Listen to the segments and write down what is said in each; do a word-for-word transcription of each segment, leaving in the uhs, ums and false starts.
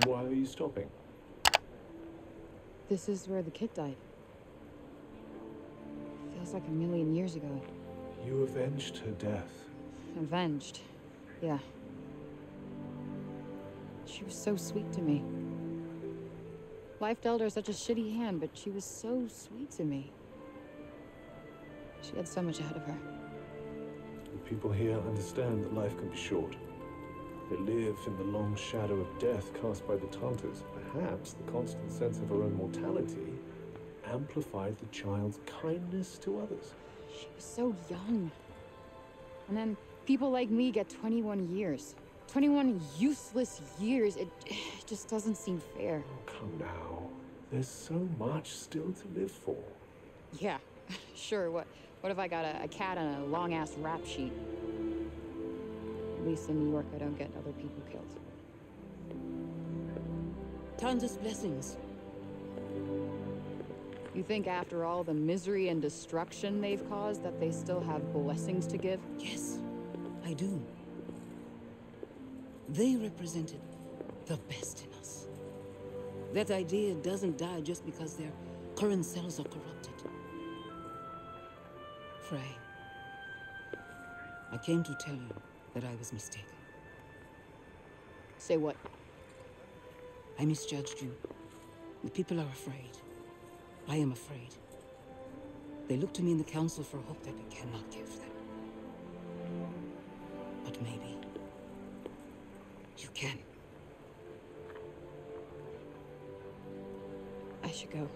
Why are you stopping? This is where the kid died. Feels like a million years ago. You avenged her death. Avenged. Yeah. She was so sweet to me. Life dealt her such a shitty hand, but she was so sweet to me. She had so much ahead of her. The people here understand that life can be short. They live in the long shadow of death cast by the Tartars. Perhaps the constant sense of her own mortality amplified the child's kindness to others. She was so young. And then people like me get twenty-one years. twenty-one useless years. It, it just doesn't seem fair. Oh, come now. There's so much still to live for. Yeah, sure. What, what if I got a, a cat and a long-ass rap sheet? At least in New York, I don't get other people killed. Tanda's blessings. You think after all the misery and destruction they've caused that they still have blessings to give? Yes, I do. They represented the best in us. That idea doesn't die just because their current cells are corrupted. Frey, I came to tell you that I was mistaken. Say what? I misjudged you. The people are afraid. I am afraid. They look to me in the council for hope that we cannot give them. But maybe you can. I should go.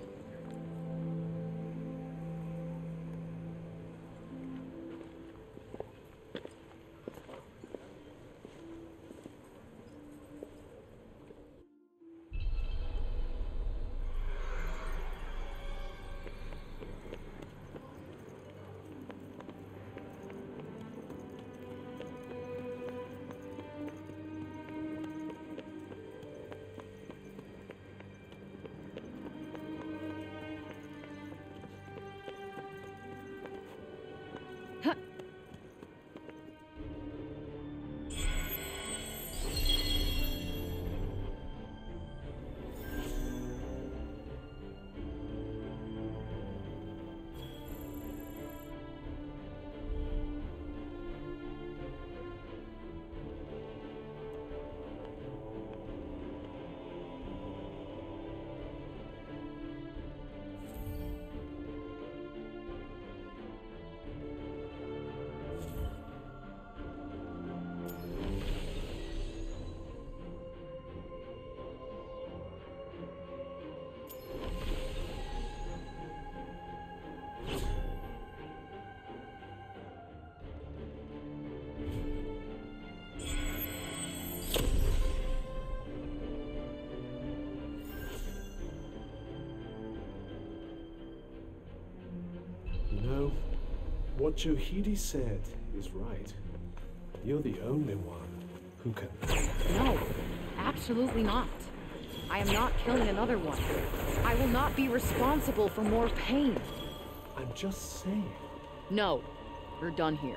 No, what Johidi said is right. You're the only one who can... No, absolutely not. I am not killing another one. I will not be responsible for more pain. I'm just saying. No, you're done here.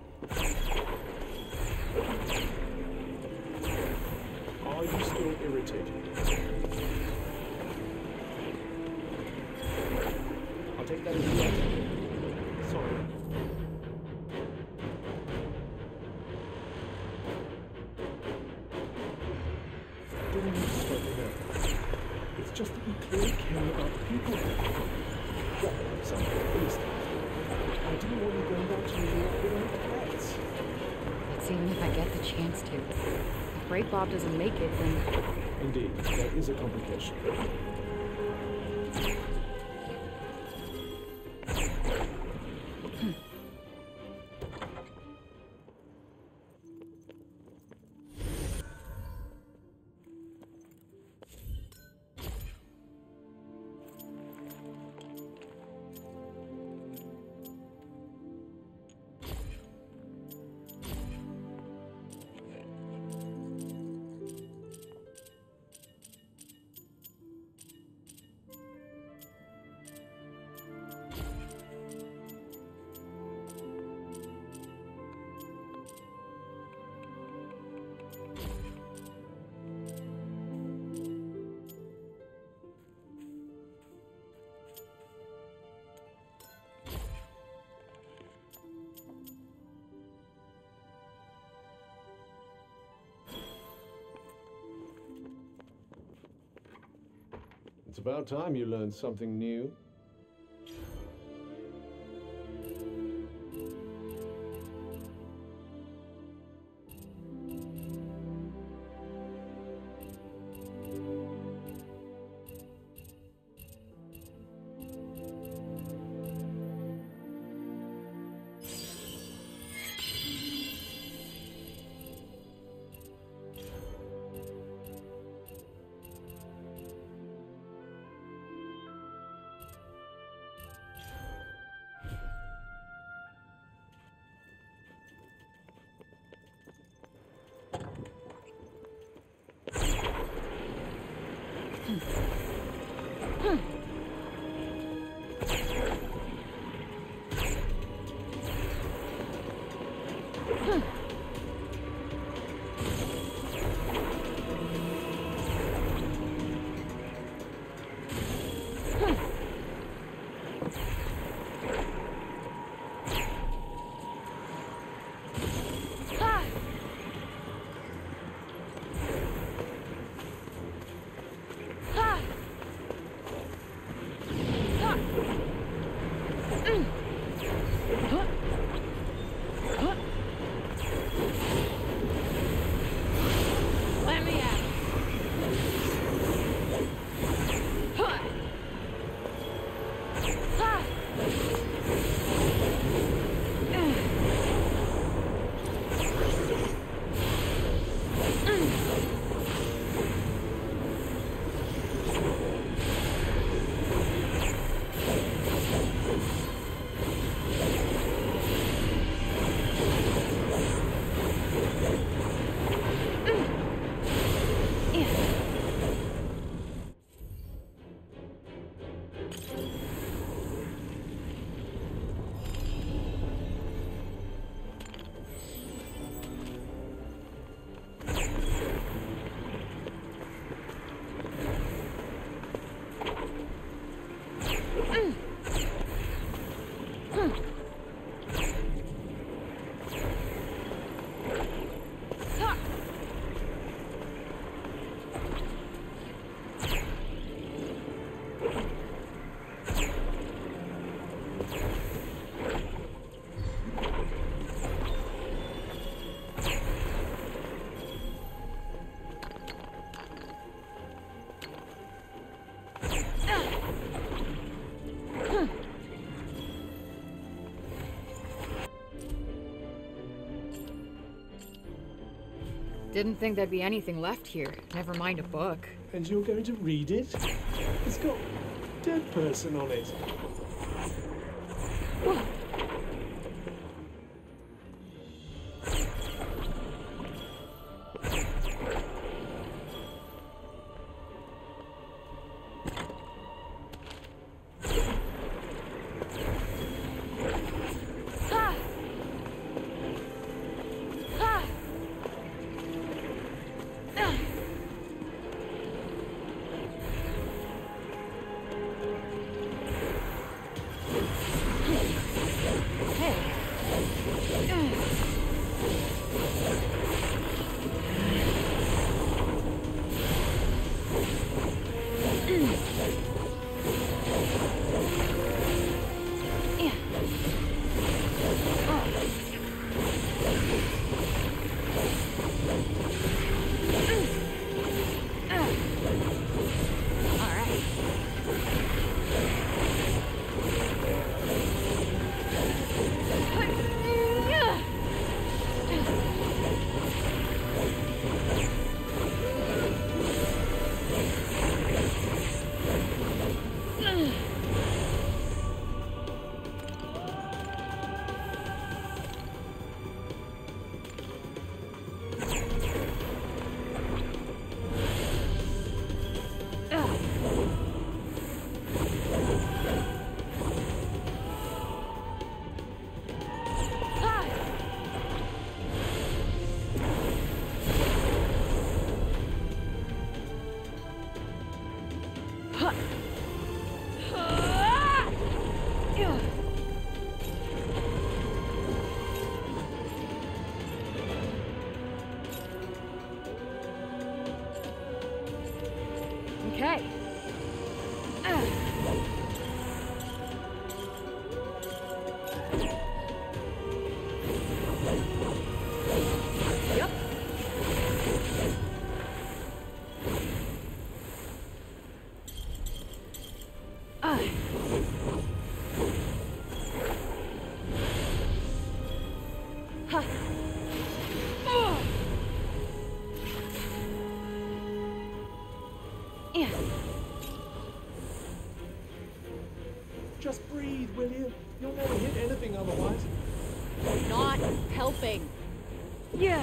Are you still irritated? I'll take that as a yes. Sorry. Don't need to stop me now. It's just that we clearly care about the people here. Well, some at least. I didn't want you going back to New York without pets. That's even if I get the chance to. If Break Bob doesn't make it, then... Indeed, that is a complication. It's about time you learned something new. Didn't think there'd be anything left here. Never mind a book. And you're going to read it? It's got dead person on it. Okay. Yeah. Just breathe, will you? You'll never hit anything otherwise. Not helping. Yeah.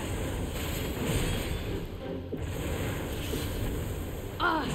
Ah.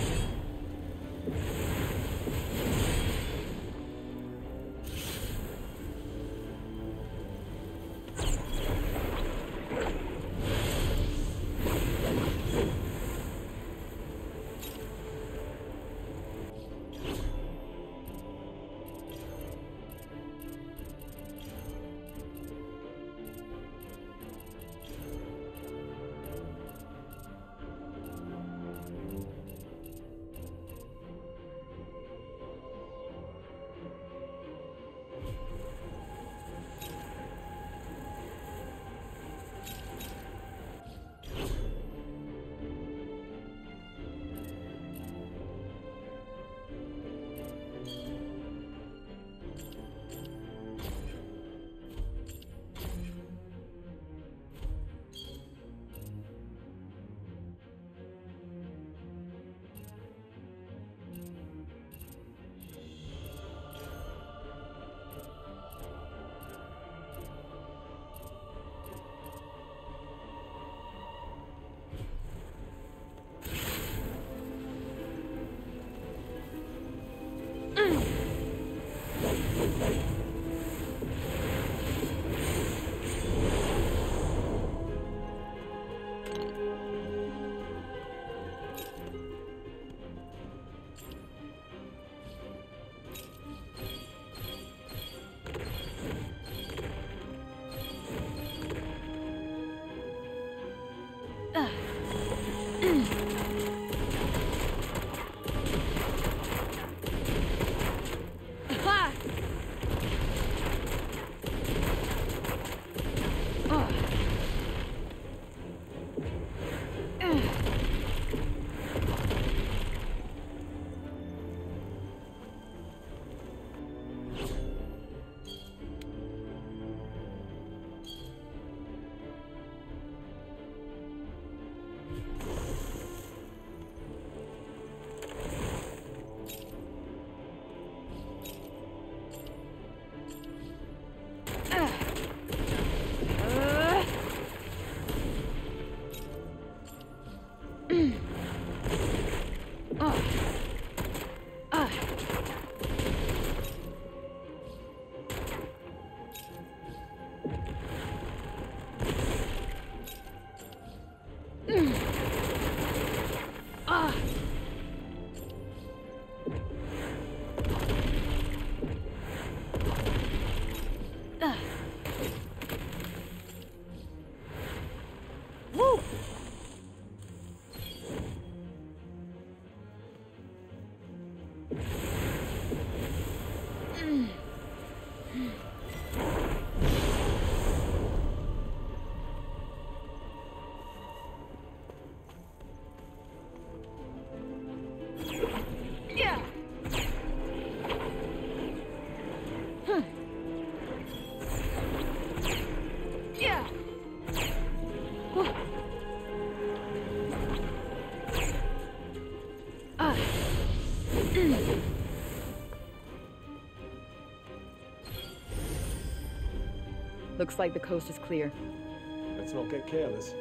Looks like the coast is clear. Let's not get careless.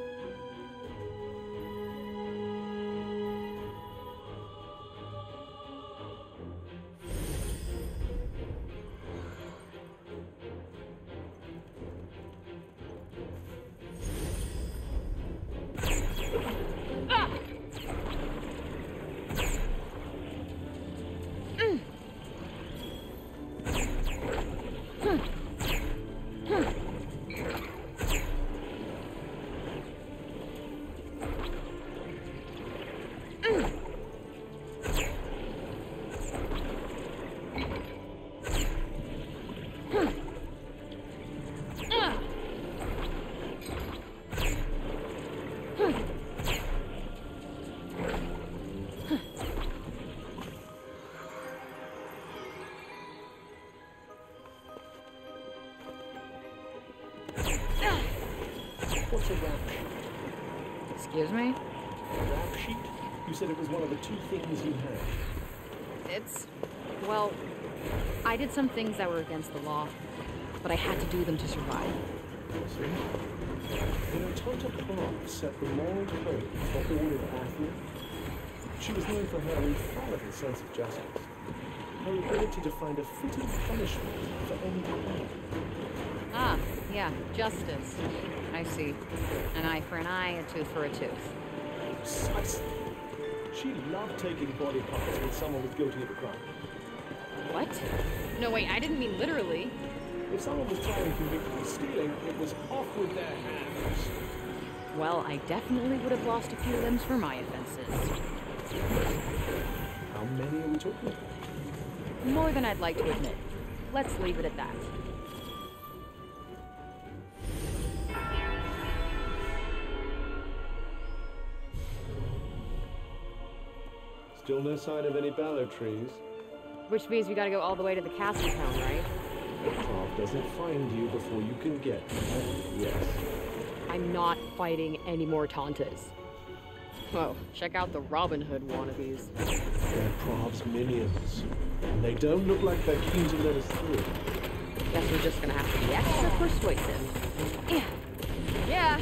What's a rap? Excuse me? A rap sheet? You said it was one of the two things you had. It's... well, I did some things that were against the law, but I had to do them to survive. See? You know, Tanta Prague set the moral code for all of Athens. She was known for her infallible sense of justice. Her ability to find a fitting punishment for any crime. Ah, yeah, justice. I see. An eye for an eye, a tooth for a tooth. Precisely. She loved taking body parts when someone was guilty of a crime. What? No, wait, I didn't mean literally. If someone was tried and convicted of stealing, it was off with their hands. Well, I definitely would have lost a few limbs for my offenses. How many are we talking about? More than I'd like to admit. Let's leave it at that. Still no sign of any ballow trees. Which means we gotta go all the way to the castle town, right? The path doesn't find you before you can get there. Yes. I'm not fighting any more Tantas. Whoa, check out the Robin Hood wannabes. They're Prav's minions. And they don't look like they're keen to let us through. Guess we're just gonna have to be extra persuasive. Yeah. Yeah.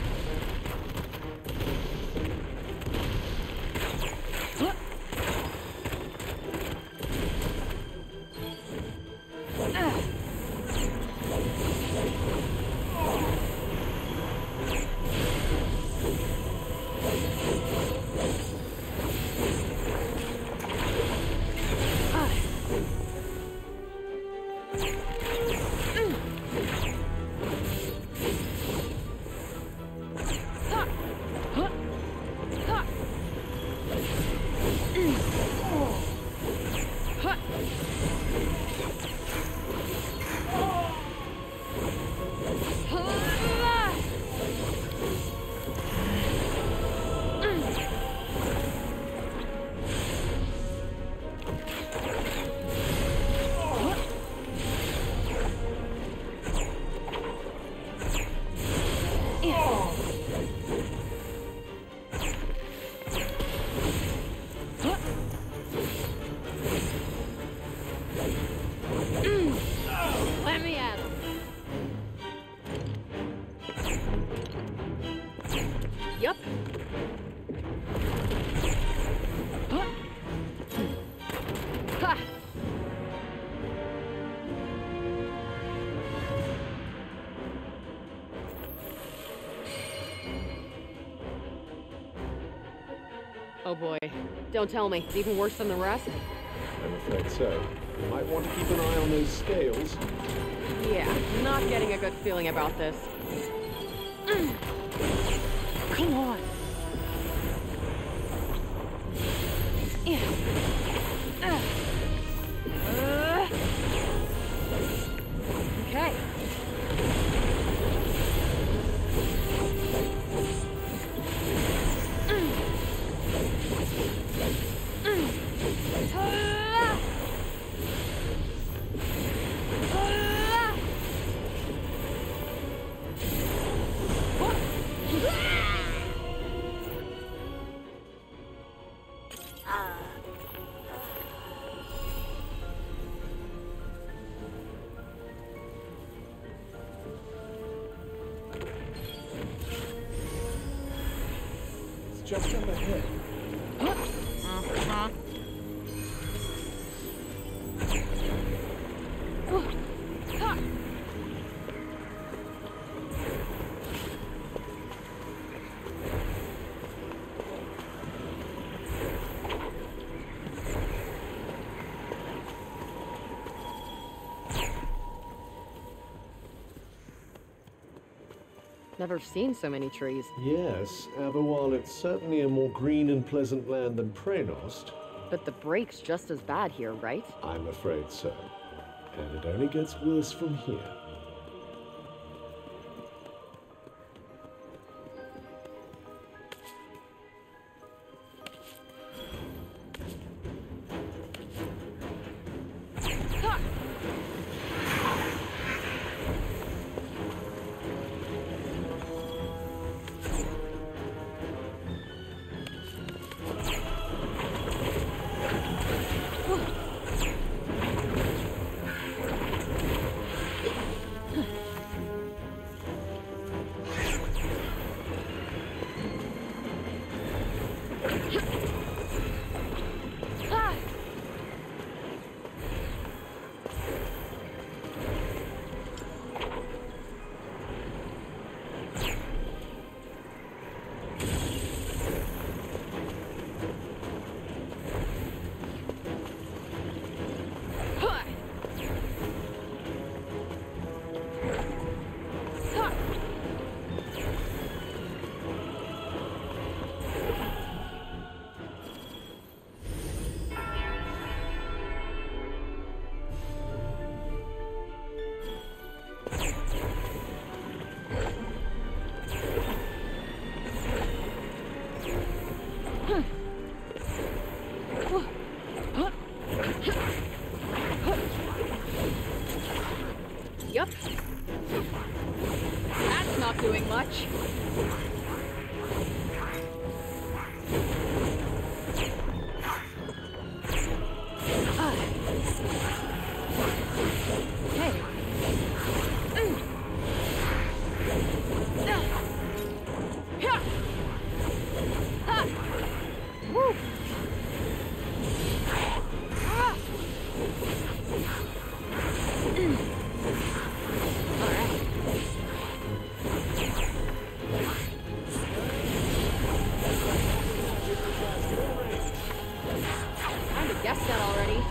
Oh boy. Don't tell me. It's even worse than the rest? I'm afraid so. You might want to keep an eye on those scales. Yeah, not getting a good feeling about this. Mm. Come on. Yeah. Uh. Uh. Okay. Just up ahead. Uh-huh. Never seen so many trees. Yes, uh, but while it's certainly a more green and pleasant land than Prenost, But the break's just as bad here, right? I'm afraid so. And it only gets worse from here. Guessed that already.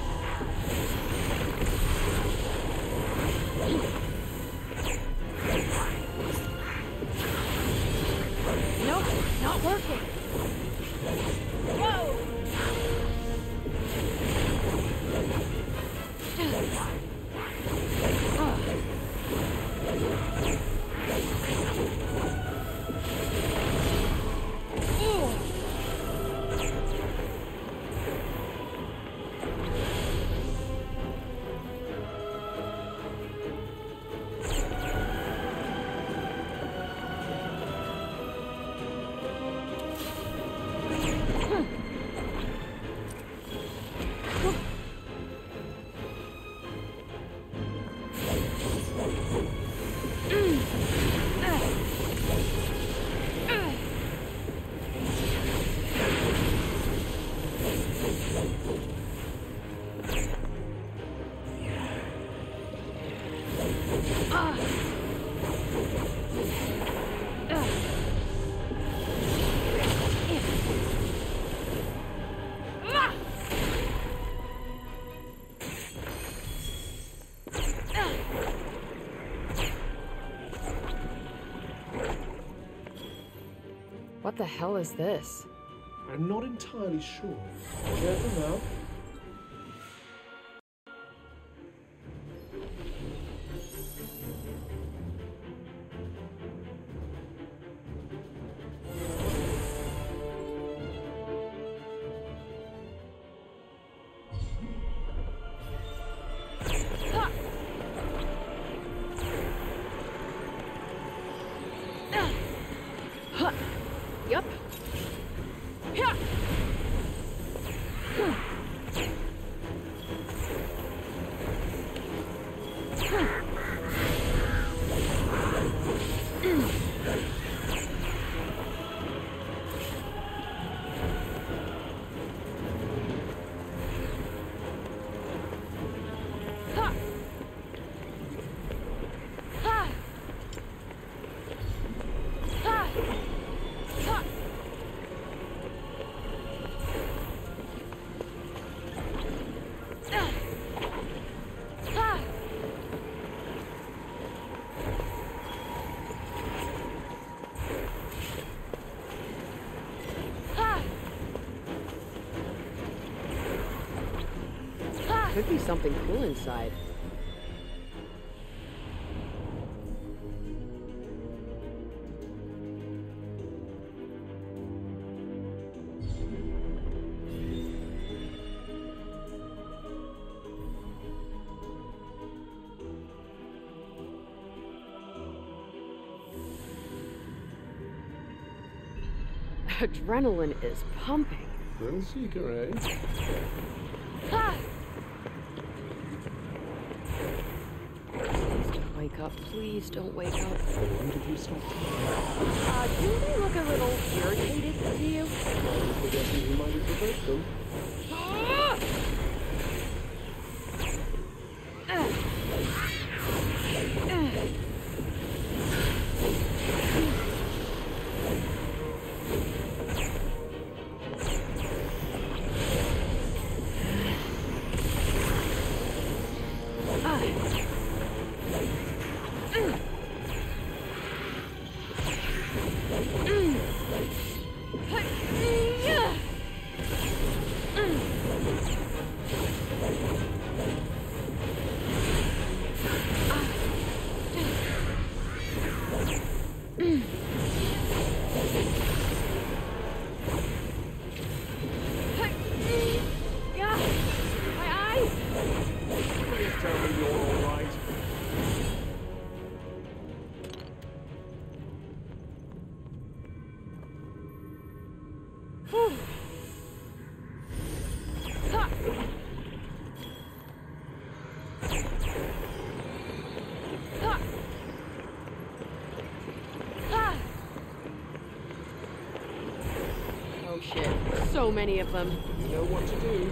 Nope, not working. Whoa! What the hell is this? I'm not entirely sure. Careful now. Yup. Yeah. Could be something cool inside. Adrenaline is pumping. Little seeker, eh? Ah! Wake up, please don't wake up. When did you stop talking? Uh, do they look a little irritated to you? I guess you reminded the both them. Ah! Ah! Ah! Oh shit, so many of them. You know what to do.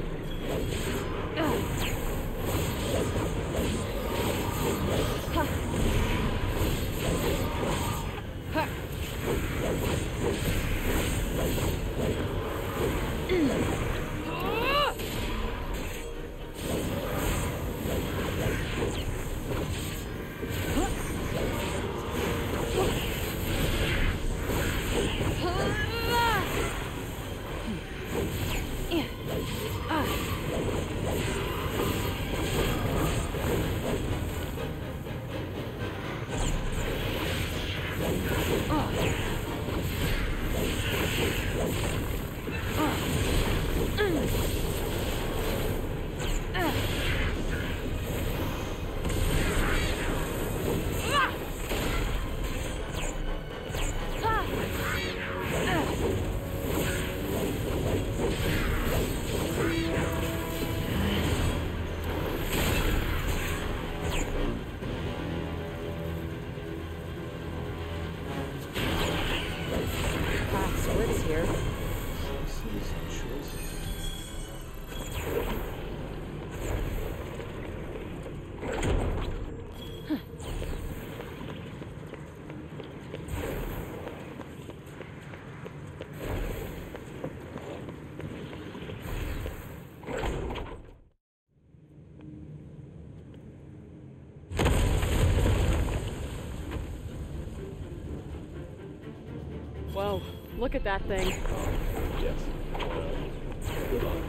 look at that thing. Yes. Well, good luck.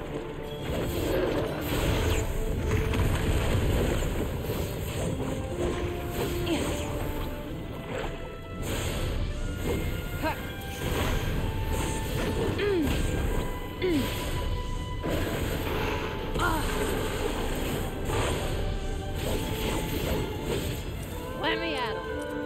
Let me at him.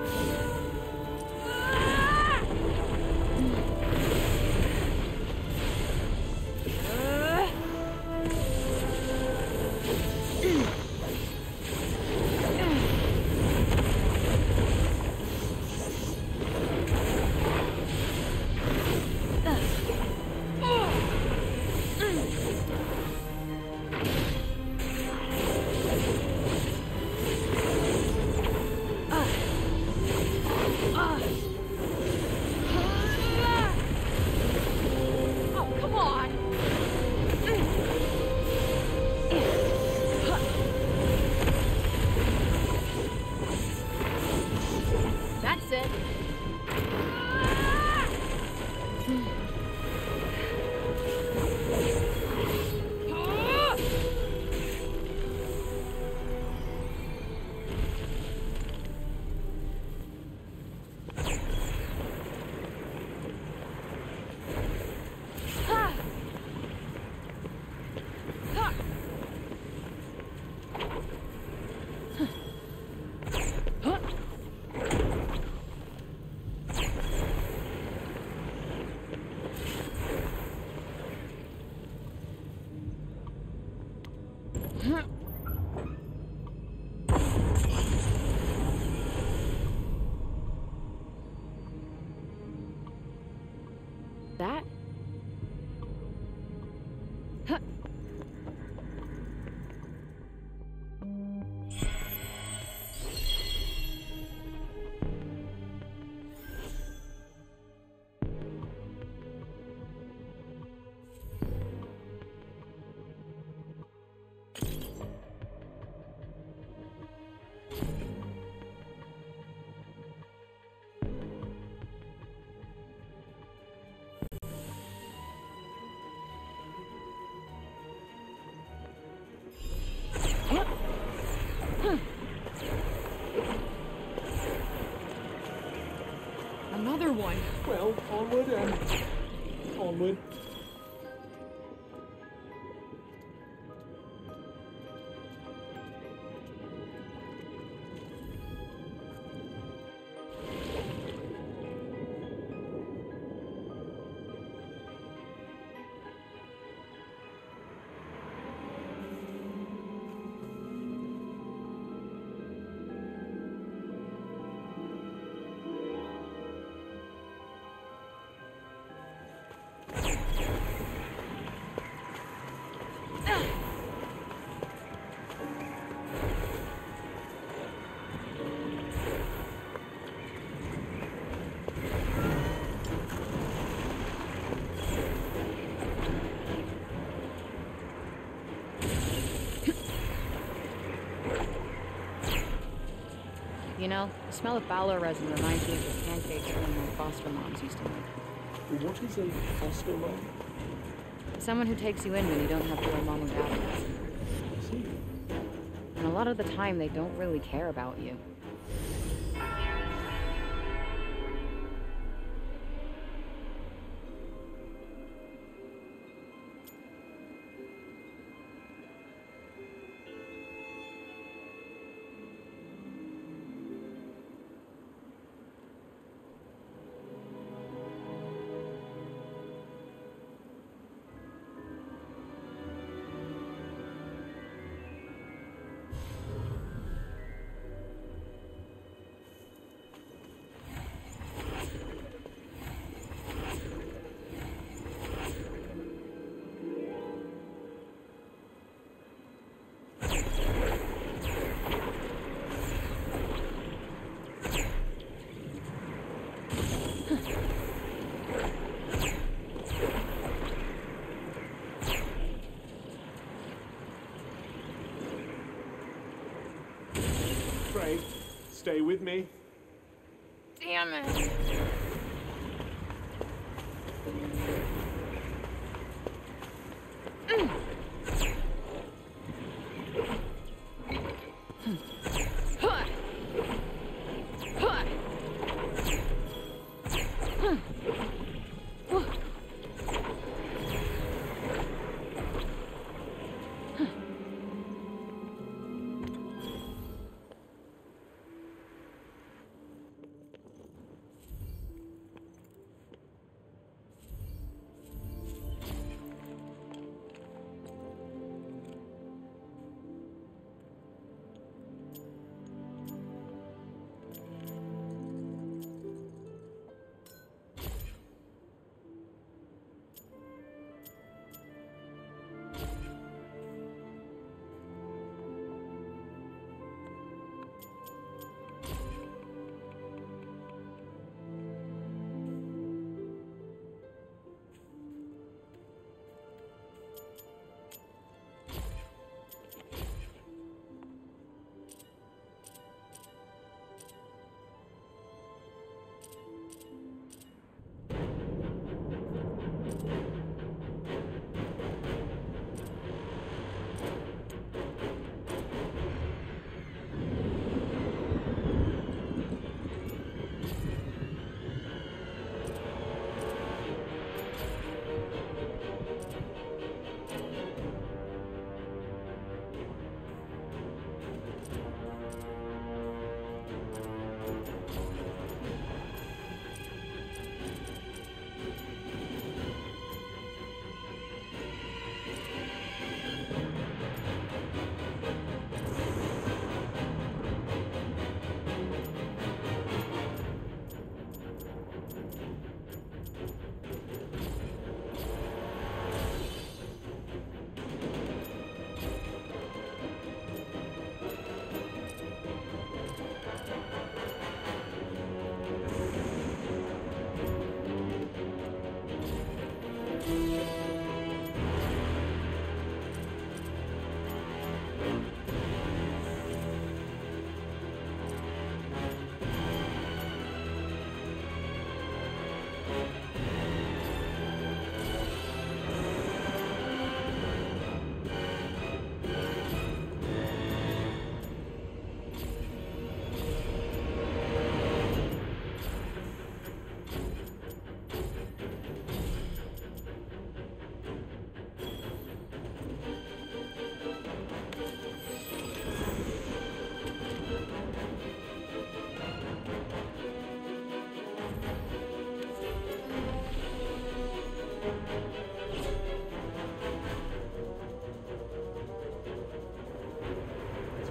That? Another one. Well, onward and onward. You know, the smell of Balor resin reminds me of the pancakes when my foster moms used to make. What is a foster mom? Someone who takes you in when you don't have real mom and dad. I see. And a lot of the time, they don't really care about you. Frey, stay with me. Damn it.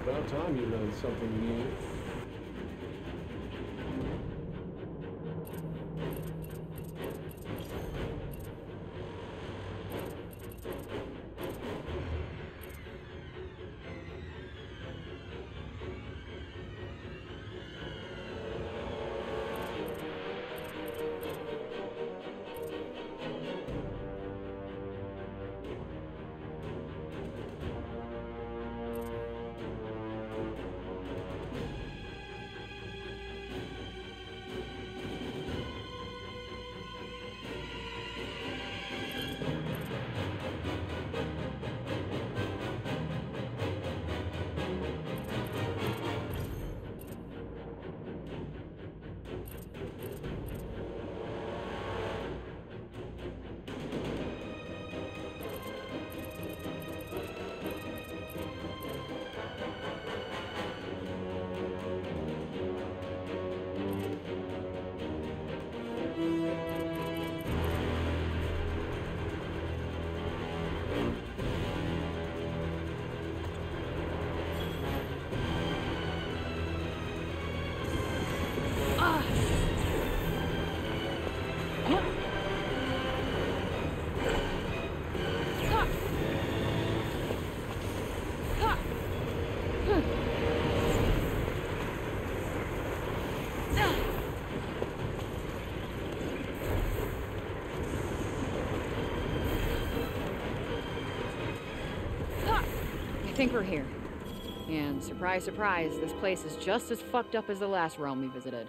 about time you learned something new. I think we're here. And surprise, surprise, this place is just as fucked up as the last realm we visited.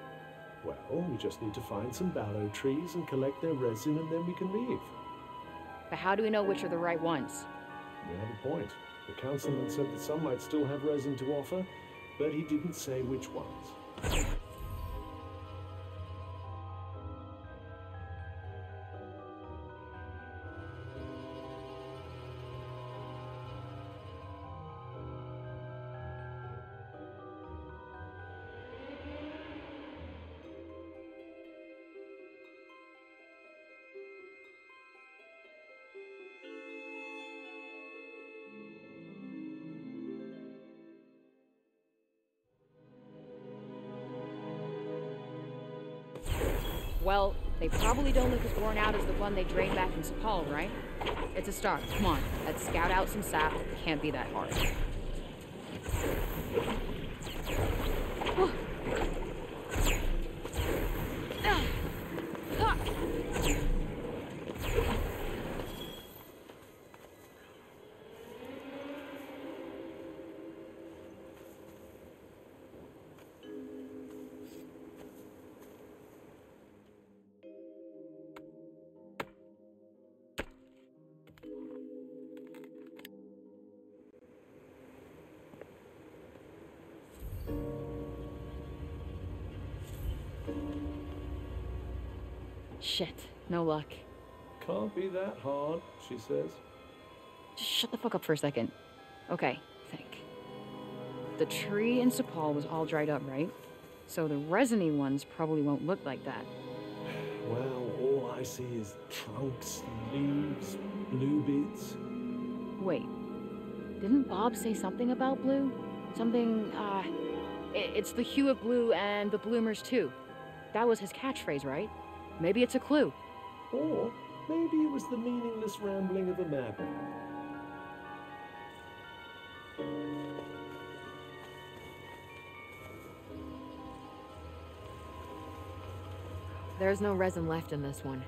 Well, we just need to find some ballow trees and collect their resin, and then we can leave. But how do we know which are the right ones? You have a point. The councilman said that some might still have resin to offer, but he didn't say which ones. Well, they probably don't look as worn out as the one they drained back in Sepal, right? It's a start. Come on, let's scout out some sap. It can't be that hard. Shit, no luck. Can't be that hard, she says. Just shut the fuck up for a second. Okay, think. The tree in Sepal was all dried up, right? So the resiny ones probably won't look like that. Well, all I see is trunks, leaves, blue bits. Wait, didn't Bob say something about blue? Something, uh, it's the hue of blue and the bloomers too. That was his catchphrase, right? Maybe it's a clue. Or maybe it was the meaningless rambling of a madman. There's no resin left in this one.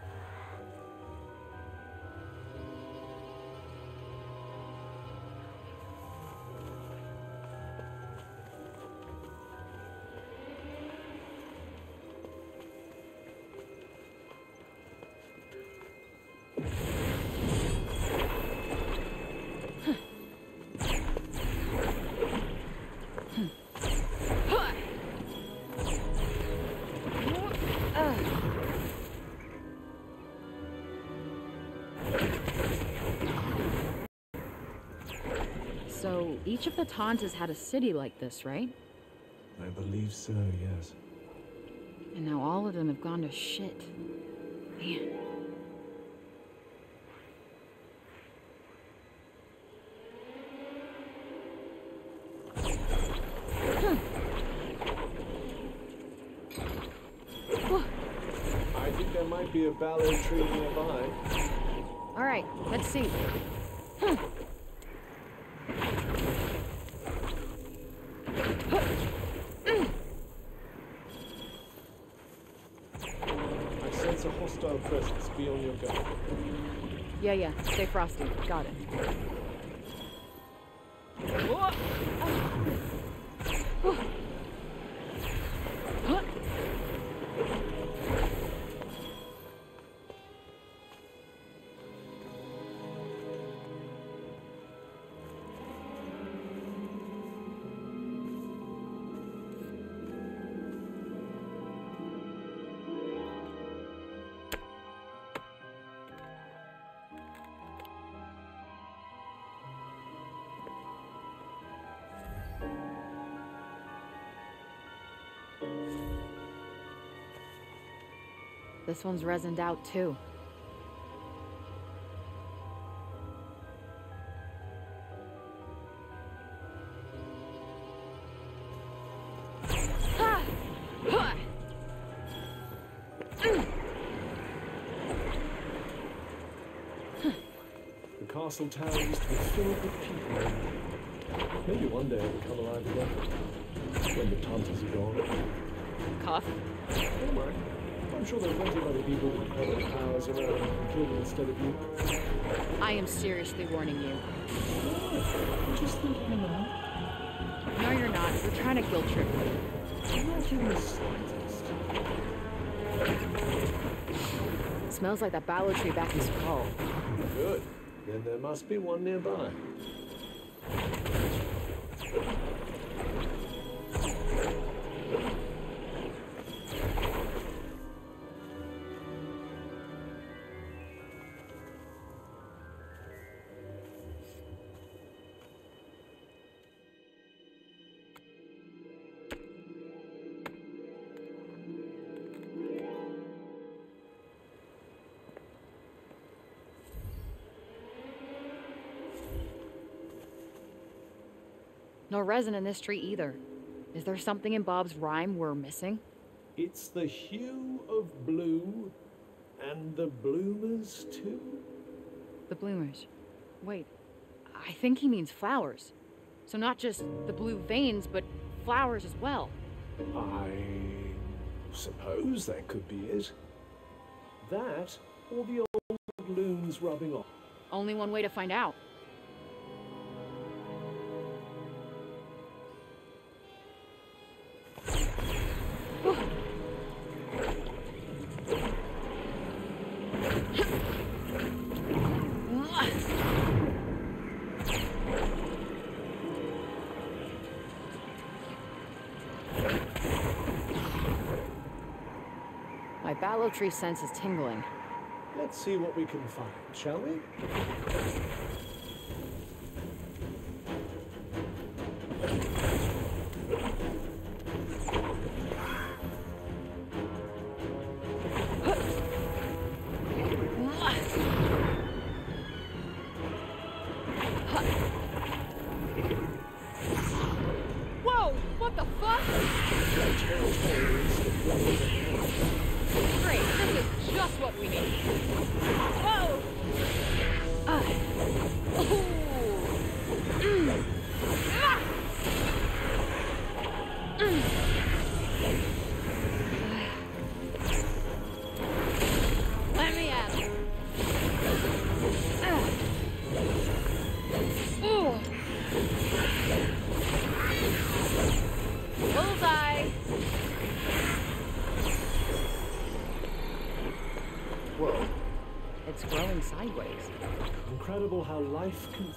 So each of the Tauntas had a city like this, right? I believe so, yes. And now all of them have gone to shit. Man. might be a ballad tree nearby. All right, let's see. Hmm. I sense a hostile presence. Be on your guard. Yeah, yeah. Stay frosty. Got it. Whoa. Oh. Huh. This one's resined out too. The castle tower used to be filled with people. Maybe one day it'll come alive again. When the Tantas are gone. Cough. Don't worry. I'm sure there are plenty of other people who have their powers around and kill them instead of you. I am seriously warning you. I'm just thinking aloud. No, you're not. You're trying to guilt trip me. Not even the slightest. It smells like that ballow tree back in Skull. Good. Then there must be one nearby. No resin in this tree either. Is there something in Bob's rhyme we're missing? It's the hue of blue, and the bloomers too. The bloomers. Wait, I think he means flowers. So not just the blue veins, but flowers as well. I suppose that could be it. That, or the old loons rubbing off. Only one way to find out. My ballow tree sense is tingling. Let's see what we can find, shall we? Whoa! What the fuck? Great, this is just what we need. Whoa! Uh. Ooh. Mm. Ah. Mm. Let me at it. Uh. Ooh. Bullseye! Whoa. It's growing sideways. Incredible how life can...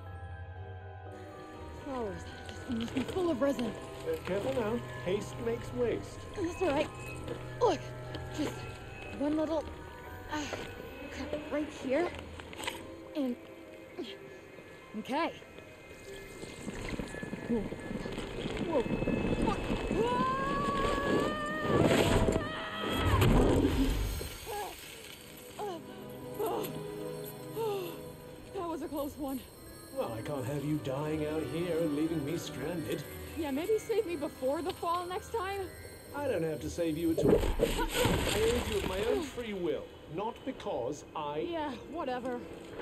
Flowers. This must be full of resin. Uh, careful now. Haste makes waste. That's all right. Look, just one little uh, cut right here, and okay. Whoa. Whoa. Whoa. That was a close one. Well, I can't have you dying out here and leaving me stranded. Yeah, maybe save me before the fall next time. I don't have to save you at all. I aid you of my own free will, not because I... Yeah, whatever.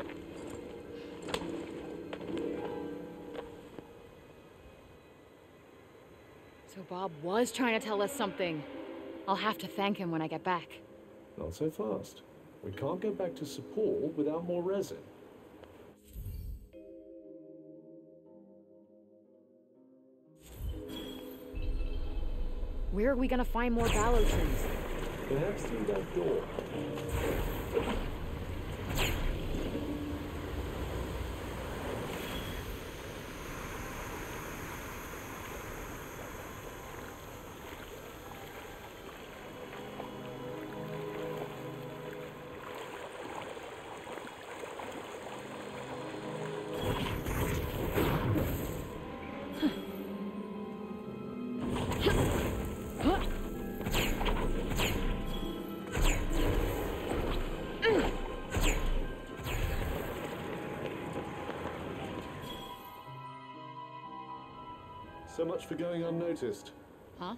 So Bob was trying to tell us something. I'll have to thank him when I get back. Not so fast. We can't go back to Sepal without more resin. Where are we gonna find more ballow trees? Perhaps through that door. So much for going unnoticed. Huh?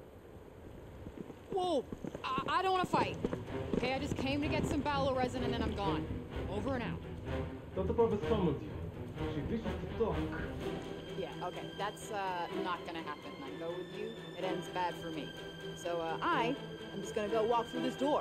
Whoa! I, I don't want to fight. Okay, I just came to get some ballow resin and then I'm gone. Over and out. Thought the prophet summoned you. She wishes to talk. Yeah, okay, that's uh, not gonna happen. I go with you, it ends bad for me. So uh, I am just gonna go walk through this door.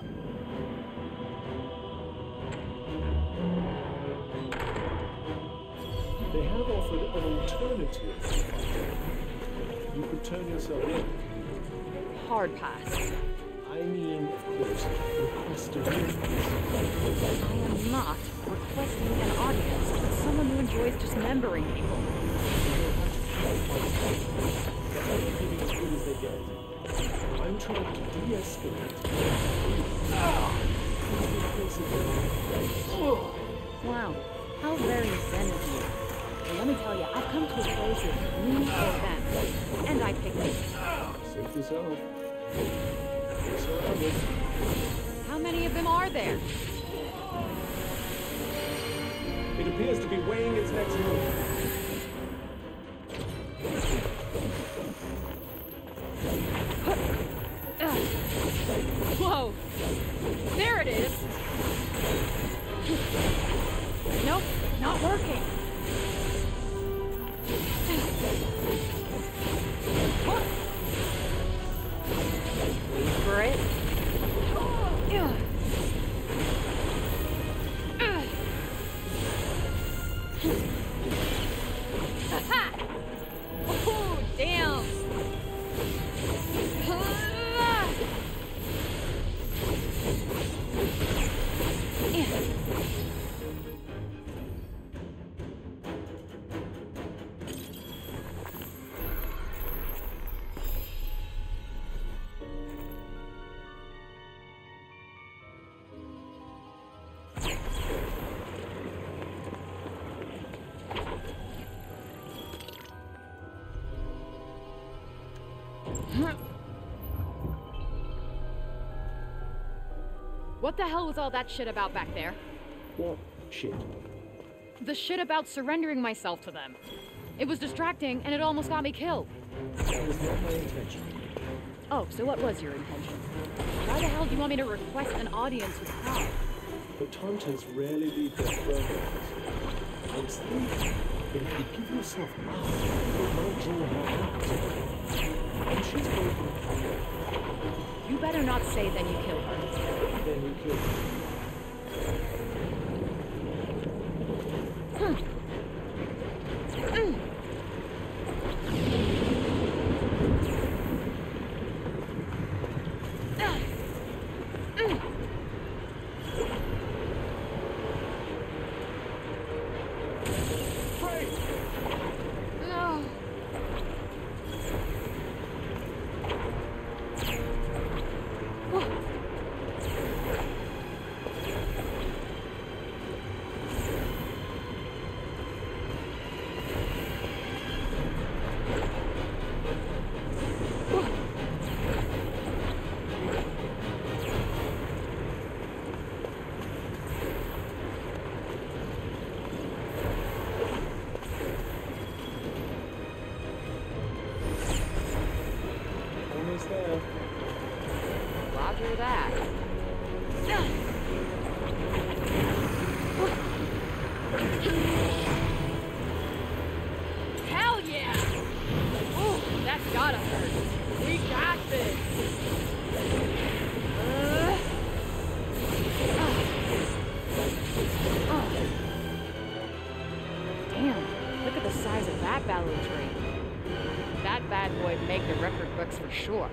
They have offered an alternative. You could turn yourself in. Hard pass. I mean, of course, request a audience. I am not requesting an audience with someone who enjoys dismembering people. They're only giving as good as they get. I'm trying to de-escalate. Wow, how very zen of you. Well, let me tell you, I've come to a place of me or them, and I pick me. Suit yourself. You're surrounded. How many of them are there? It appears to be weighing its next move. Whoa! There it is! Nope, not working. Wait for it. Oh, damn! What the hell was all that shit about back there? What shit? The shit about surrendering myself to them. It was distracting, and it almost got me killed. That was not my intention. Oh, so what was your intention? Why the hell do you want me to request an audience with power? But Tantas rarely leave their throne. I was thinking that if you give yourself up, it might draw her out. And she's broken. You better not say then you killed her. Then you kill her. Hmm. Mm. Ah. Mm. Frey! No. Oh. Roger that. Hell yeah! Ooh, that's gotta hurt. We got this. Uh, uh, uh. Damn, look at the size of that balloon tree. That bad boy would make the record books for sure.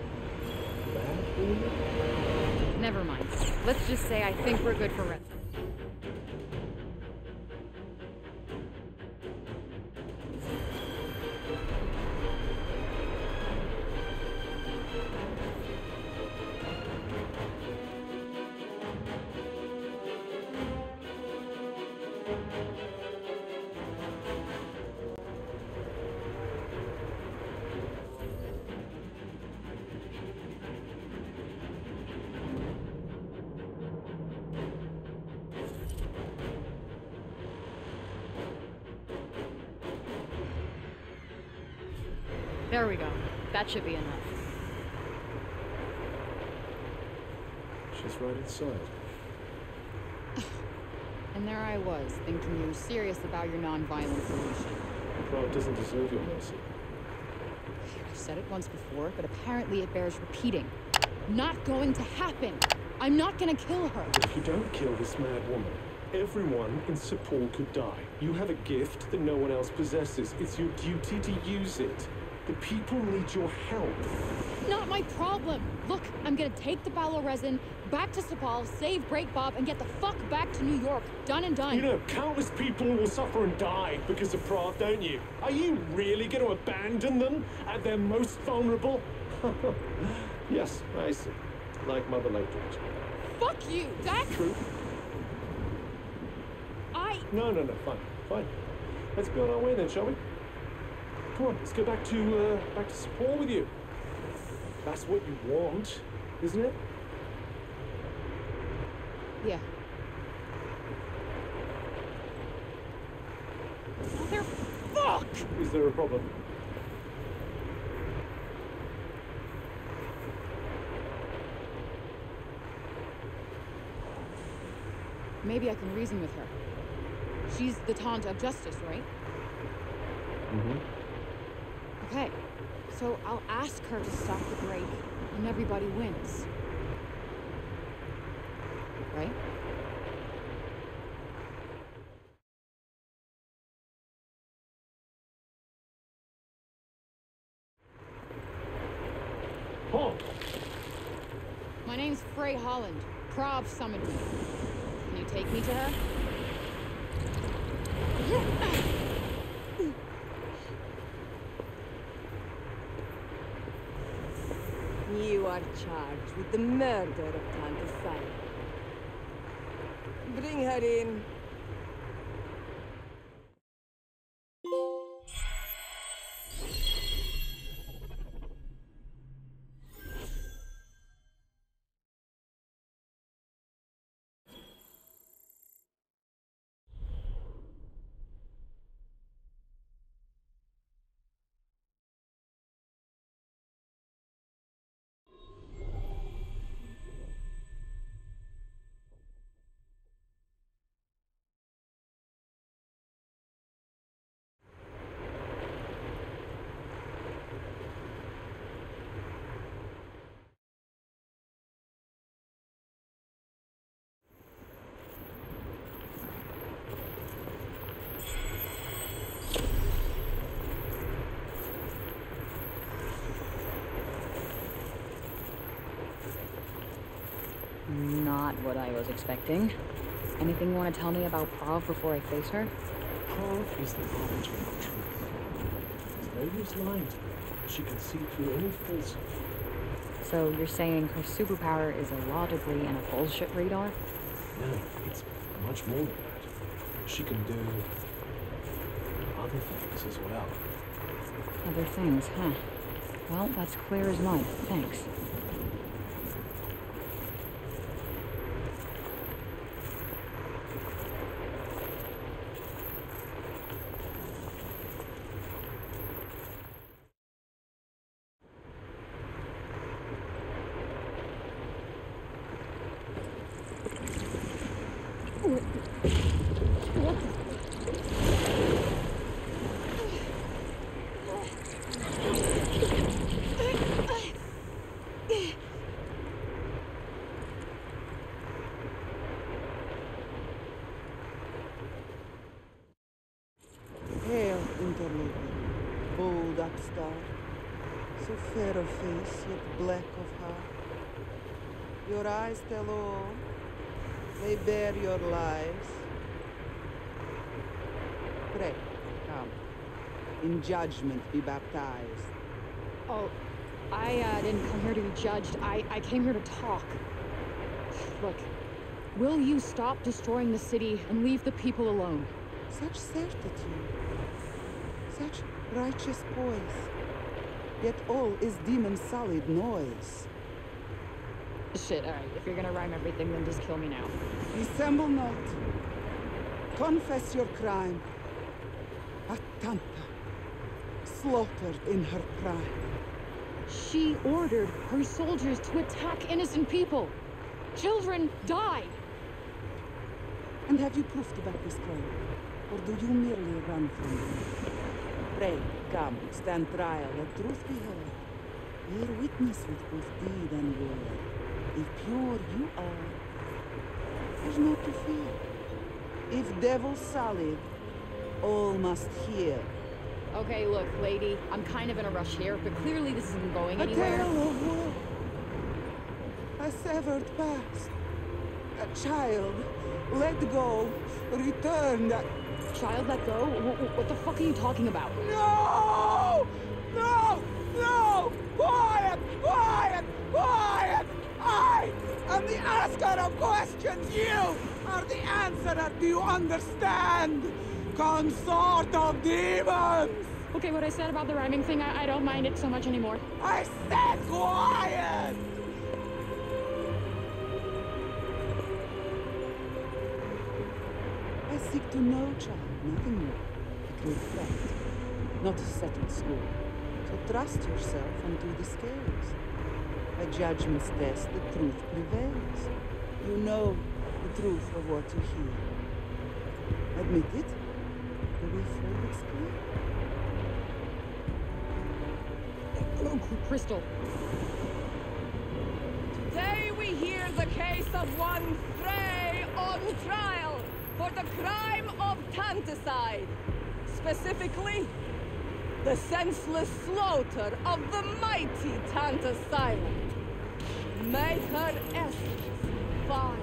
Never mind. Let's just say I think we're good for rest. There we go. That should be enough. She's right inside. And there I was, thinking you were serious about your non-violent solution. Prague doesn't deserve your mercy. I've said it once before, but apparently it bears repeating. Not going to happen! I'm not gonna kill her! But if you don't kill this mad woman, everyone in Sepul could die. You have a gift that no one else possesses. It's your duty to use it. The people need your help. Not my problem! Look, I'm gonna take the Ballo resin, back to Sepal, save Break Bob, and get the fuck back to New York. Done and done. You know, countless people will suffer and die because of Prague, don't you? Are you really going to abandon them at their most vulnerable? Yes, I see. Like Mother Lake George. Fuck you! That's... True. I... No, no, no, fine, fine. Let's go on our way then, shall we? Come on, let's go back to, uh, back to Sepul with you. That's what you want, isn't it? Yeah. Motherfuck! Is there a problem? Maybe I can reason with her. She's the taunt of justice, right? Mm-hmm. Okay, so I'll ask her to stop the break, and everybody wins. Right? Oh! My name's Frey Holland. Prov summoned me. Can you take me to her? You are charged with the murder of Tante Sai. Bring her in. Not what I was expecting. Anything you want to tell me about Prov before I face her? Prague is the arbiter of truth. There's no use lying to her. She can see through any falsehood. So you're saying her superpower is a law degree and a bullshit radar? No, it's much more than that. She can do other things as well. Other things, huh? Well, that's clear as mud. Thanks. interloper, bold upstart, so fair of face, yet black of heart. Your eyes tell all, they bear your lives. Pray, come. In judgment be baptized. Oh, I uh, didn't come here to be judged. I, I came here to talk. Look, will you stop destroying the city and leave the people alone? Such certitude, such righteous poise, yet all is demon-solid noise. Shit, alright, if you're gonna rhyme everything, then just kill me now. Dissemble not. Confess your crime. Atanta, slaughtered in her prime. She ordered her soldiers to attack innocent people. Children died. And have you proof to back this claim? Or do you merely run from them? Pray, come, stand trial, let truth be heard. Bear witness with both deed and word. If pure you are, there's naught to fear. If devil solid, all must hear. Okay, look, lady, I'm kind of in a rush here, but clearly this isn't going A anywhere. tale of woe, a severed past, a child let go, returned. Child let go? What, what the fuck are you talking about? No! No! No! Quiet! Quiet! Quiet! I am the asker of questions. You are the answerer. Do you understand? Consort of demons! Okay, what I said about the rhyming thing, I, I don't mind it so much anymore. I said quiet! I seek to know, child, nothing more. A great fact, not a settled score. So trust yourself and do the scales. By judgment's test, the truth prevails. You know the truth of what you hear. Admit it, the way forward's clear. Oh, Crystal. Today we hear the case of one Frey on trial for the crime of tanticide. Specifically, the senseless slaughter of the mighty Tanta Silent. May her essence find.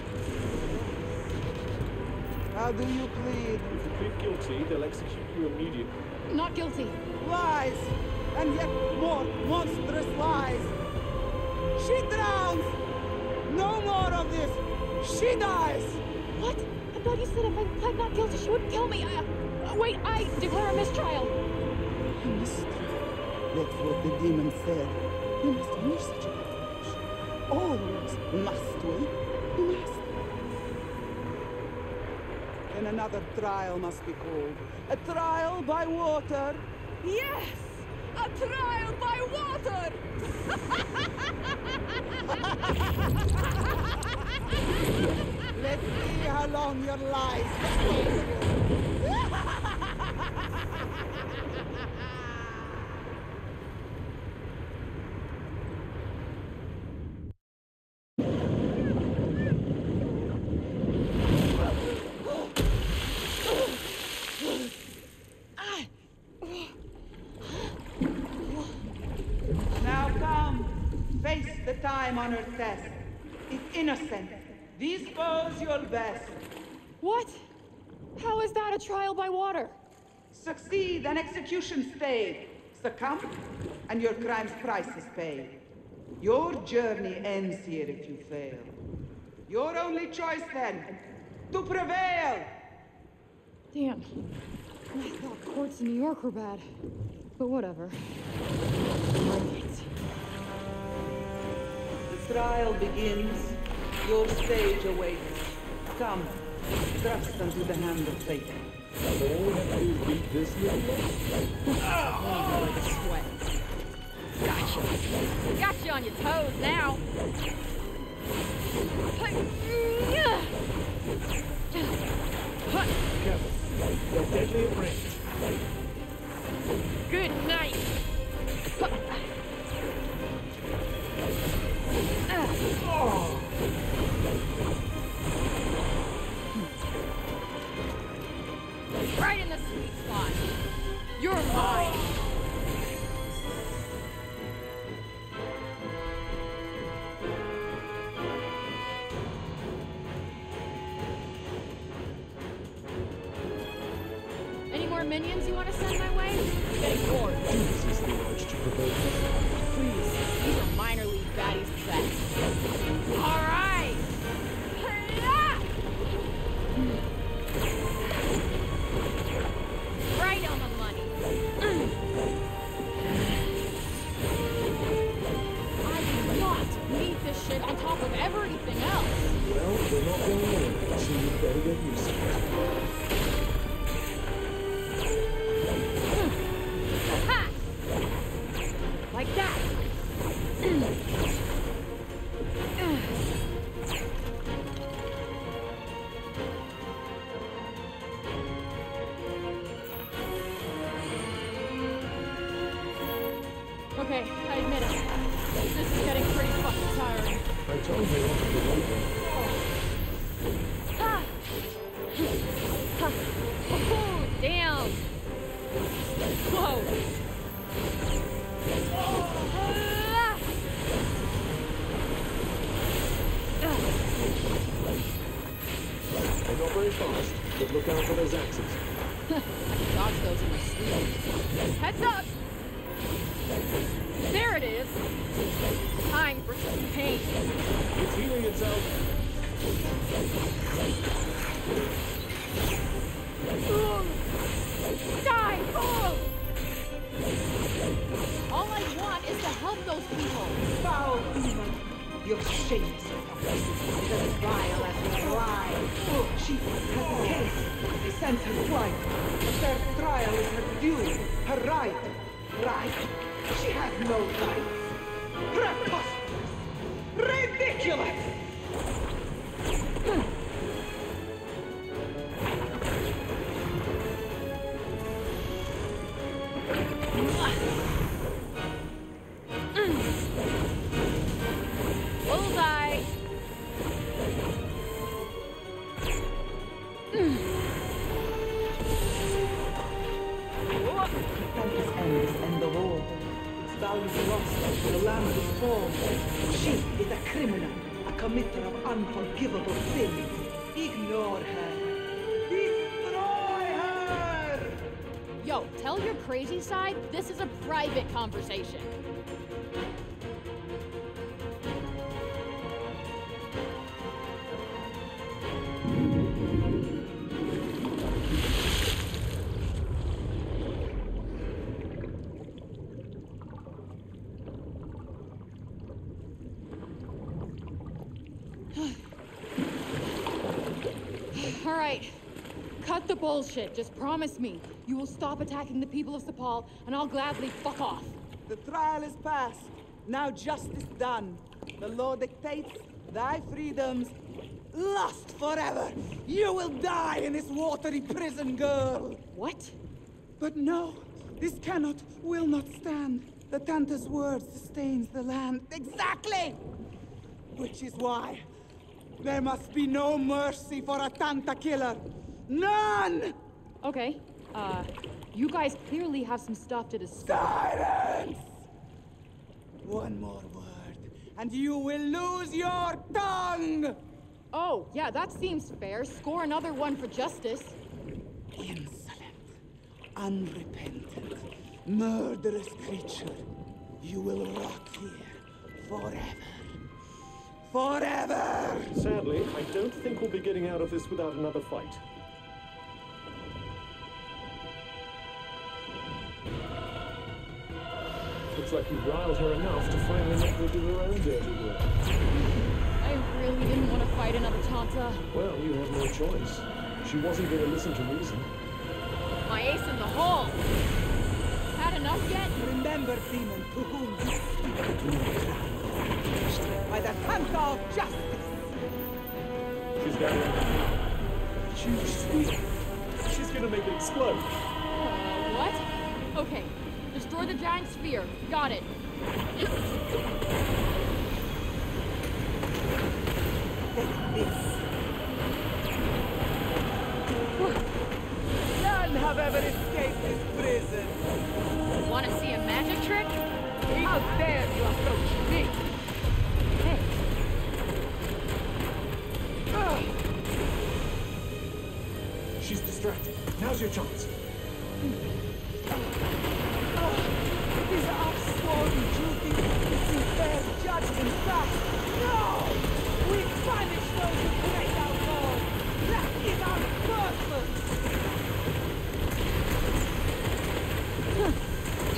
How do you plead? If you plead guilty, they'll execute you immediately. Not guilty. Lies! And yet more monstrous lies! She drowns! No more of this! She dies! What? I thought you said if I pled not guilty, she would kill me. Uh, uh, wait, I declare a mistrial. A mistrial? That's what the demon said. We must finish such a declaration. Always must we? Must. Then another trial must be called. A trial by water. Yes! A trial by water! Let's see how long your lies can Now come, face the time-honored test. If innocent, dispose your best. What? How is that a trial by water? Succeed and execution stayed. Succumb and your crime's price is paid. Your journey ends here if you fail. Your only choice then, to prevail. Damn. I thought courts in New York were bad. But whatever. Bring it. The trial begins. Your stage awaits. Come, thrust unto the hand of fate. All we have to do is beat this little one. Oh, like a sweat. Gotcha. Got you on your toes now. Careful. They're deadly at range. Good night. Oh! Right in the sweet spot. minions you want to send my way? I'm getting bored. This is the urge to provoke. Please, these are minor league baddies at best. All right. Right on the money. I do not need this shit on top of everything else. Well, we're not going anywhere, so you better get used to it. Ha! Like that. Okay, I admit it. This is getting pretty fucking tiring. I told you not to provoke them. Ah! Ha! Oh, damn! Whoa! Ah! They're not very fast, but look out for those axes. Dodge those in my sleep. Heads up! There it is! Time for some pain. It's healing itself. Ugh. Die! Ugh. All I want is to help those people. Foul demon! Your shameless hypocrisy is as vile as the lie. She has a case. They sent her twice. The third trial is her due. Her right. Right? She has no rights. Preposterous! Ridiculous! Bullseye! Tanta's end is end of all. Its value lost, the land will fall. She is a criminal, a committer of unforgivable sins. Ignore her. Destroy her! Yo, tell your crazy side this is a private conversation. All right, cut the bullshit. Just promise me you will stop attacking the people of Sepal, and I'll gladly fuck off. The trial is past. Now justice done. The law dictates thy freedoms. Lost forever. You will die in this watery prison, girl. What? But no, this cannot, will not stand. The Tanta's word sustains the land. Exactly! Which is why there must be no mercy for a Tanta killer. None! Okay, uh, you guys clearly have some stuff to discuss. Silence! One more word, and you will lose your tongue! Oh, yeah, that seems fair. Score another one for justice. Insolent, unrepentant, murderous creature. You will rot here forever. Forever! Sadly, I don't think we'll be getting out of this without another fight. Looks like you riled her enough to finally make her do her own dirty work. I really didn't want to fight another Tanta. Well, you have no choice. She wasn't going to listen to reason. My ace in the hole! Had enough yet? Remember, demon, to whom you speak, do not cry. By the Tanta of justice! She's got a huge squeak. She's going to make it explode. Uh, what? Okay, destroy the giant sphere. Got it. Take this. None have ever escaped this prison. Want to see a magic trick? How dare you approach me? Hey. She's distracted. Now's your chance.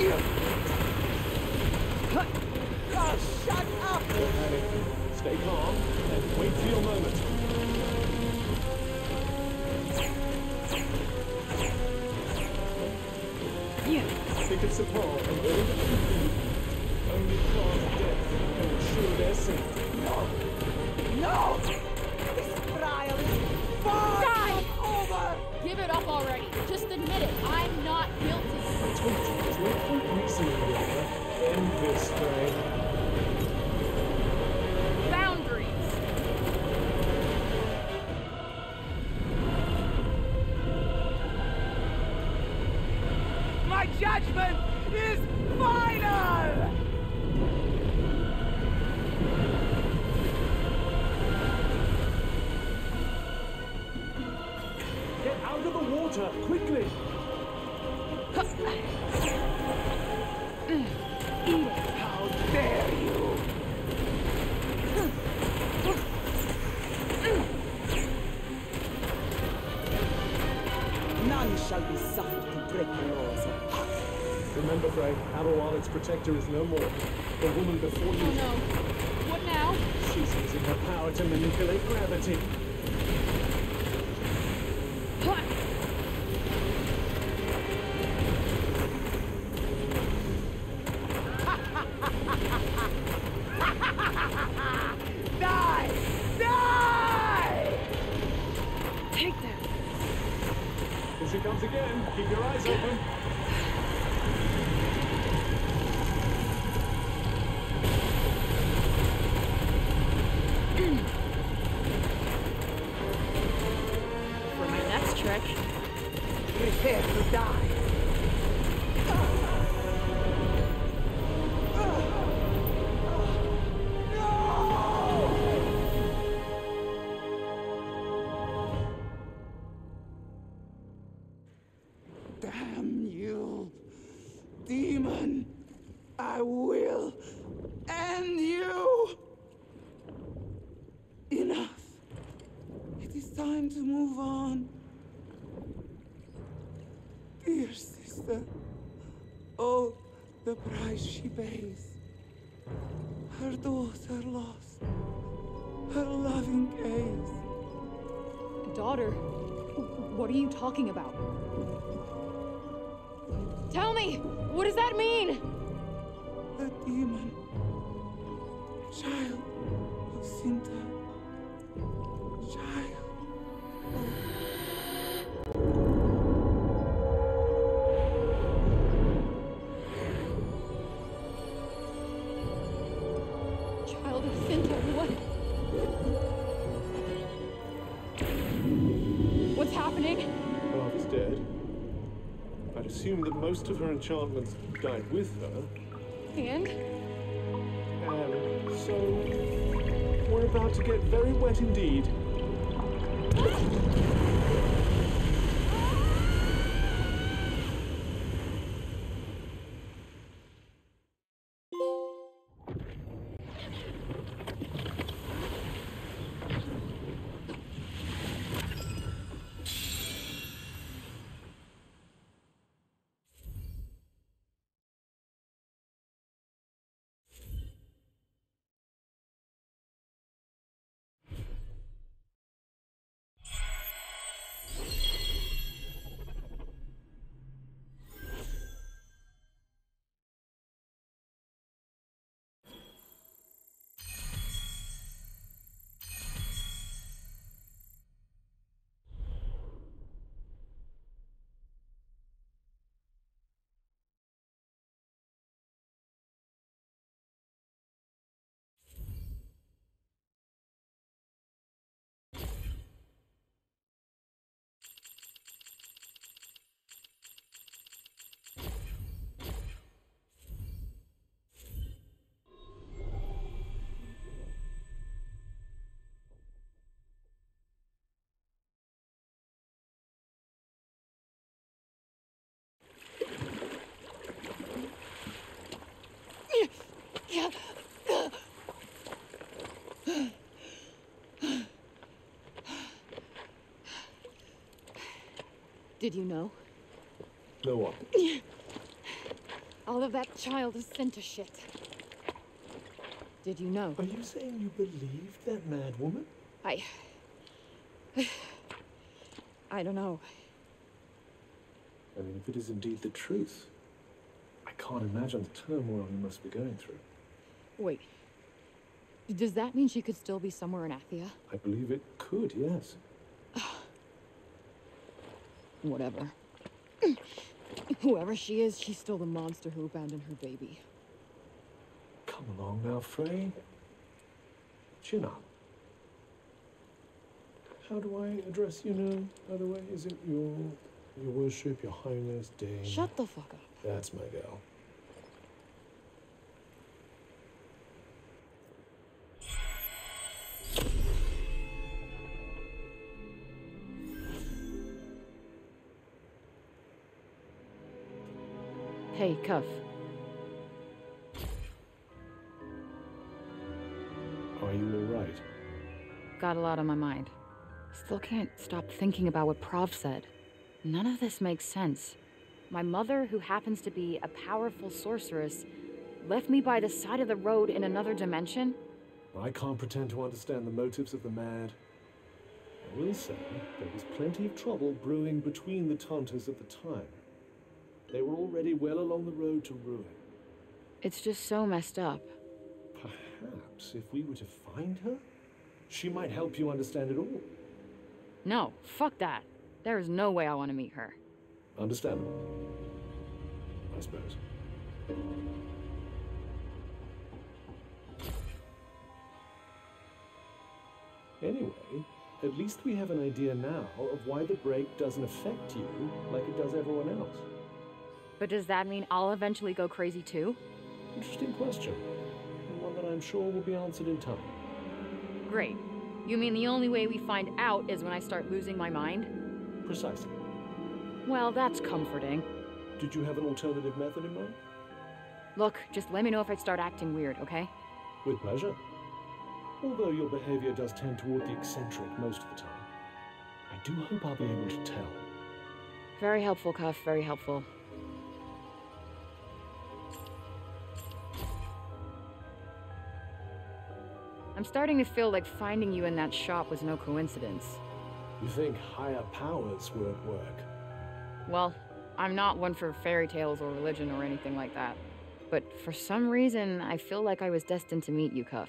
Oh, shut up! Don't panic. Stay calm and wait for your moment. Tickets of Paul and all the people. Only God's death can ensure their safety. No! No! This trial is far Die! from over! Give it up already. Just admit it. I'm not guilty. I told you, there's no point reasoning with her. End this, Frey. Boundaries. My judgment is final! Get out of the water, quickly! How dare you! None shall be suffered to break the laws of Path. Remember, Frey, Aberwallet's protector is no more. The woman before you. Oh no. What now? She's using her power to manipulate gravity. Die! Die! Take that. Here she comes again. Keep your eyes open. For my next trick. Prepare to die. Damn you, demon! I will end you! Enough. It is time to move on. Dear sister, oh, the price she pays. Her daughter lost. Her loving gaze. Daughter? What are you talking about? Tell me! What does that mean? The demon. Child of Sinta. Child. Child of Sinta, what? What's happening? Barb's dead. I'd assume that most of her enchantments died with her. And? And so we're about to get very wet indeed. Did you know? No one. I'll All of that child is sent to shit. Did you know? Are you saying you believed that mad woman? I... I don't know. I mean, if it is indeed the truth, I can't imagine the turmoil you must be going through. Wait. Does that mean she could still be somewhere in Athia? I believe it could, yes. Whatever. Whoever she is, she's still the monster who abandoned her baby. Come along now, Frey. Chin up. How do I address you now, by the way? Is it your... your worship, your highness, dame? Shut the fuck up. That's my gal. Hey, Cuff. Are you all right? Got a lot on my mind. Still can't stop thinking about what Prov said. None of this makes sense. My mother, who happens to be a powerful sorceress, left me by the side of the road in another dimension? I can't pretend to understand the motives of the mad. I will say there was plenty of trouble brewing between the Taunters at the time. They were already well along the road to ruin. It's just so messed up. Perhaps if we were to find her, she might help you understand it all. No, fuck that. There is no way I want to meet her. Understandable, I suppose. Anyway, at least we have an idea now of why the break doesn't affect you like it does everyone else. But does that mean I'll eventually go crazy too? Interesting question, and one that I'm sure will be answered in time. Great. You mean the only way we find out is when I start losing my mind? Precisely. Well, that's comforting. Did you have an alternative method in mind? Look, just let me know if I start acting weird, okay? With pleasure. Although your behavior does tend toward the eccentric most of the time, I do hope I'll be able to tell. Very helpful, Cuff, very helpful. I'm starting to feel like finding you in that shop was no coincidence. You think higher powers were at work? Well, I'm not one for fairy tales or religion or anything like that. But for some reason, I feel like I was destined to meet you, Cuff.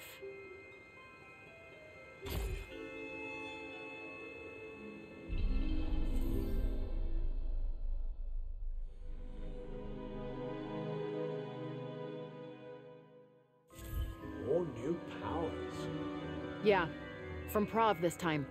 More new powers? Yeah, from Prov this time.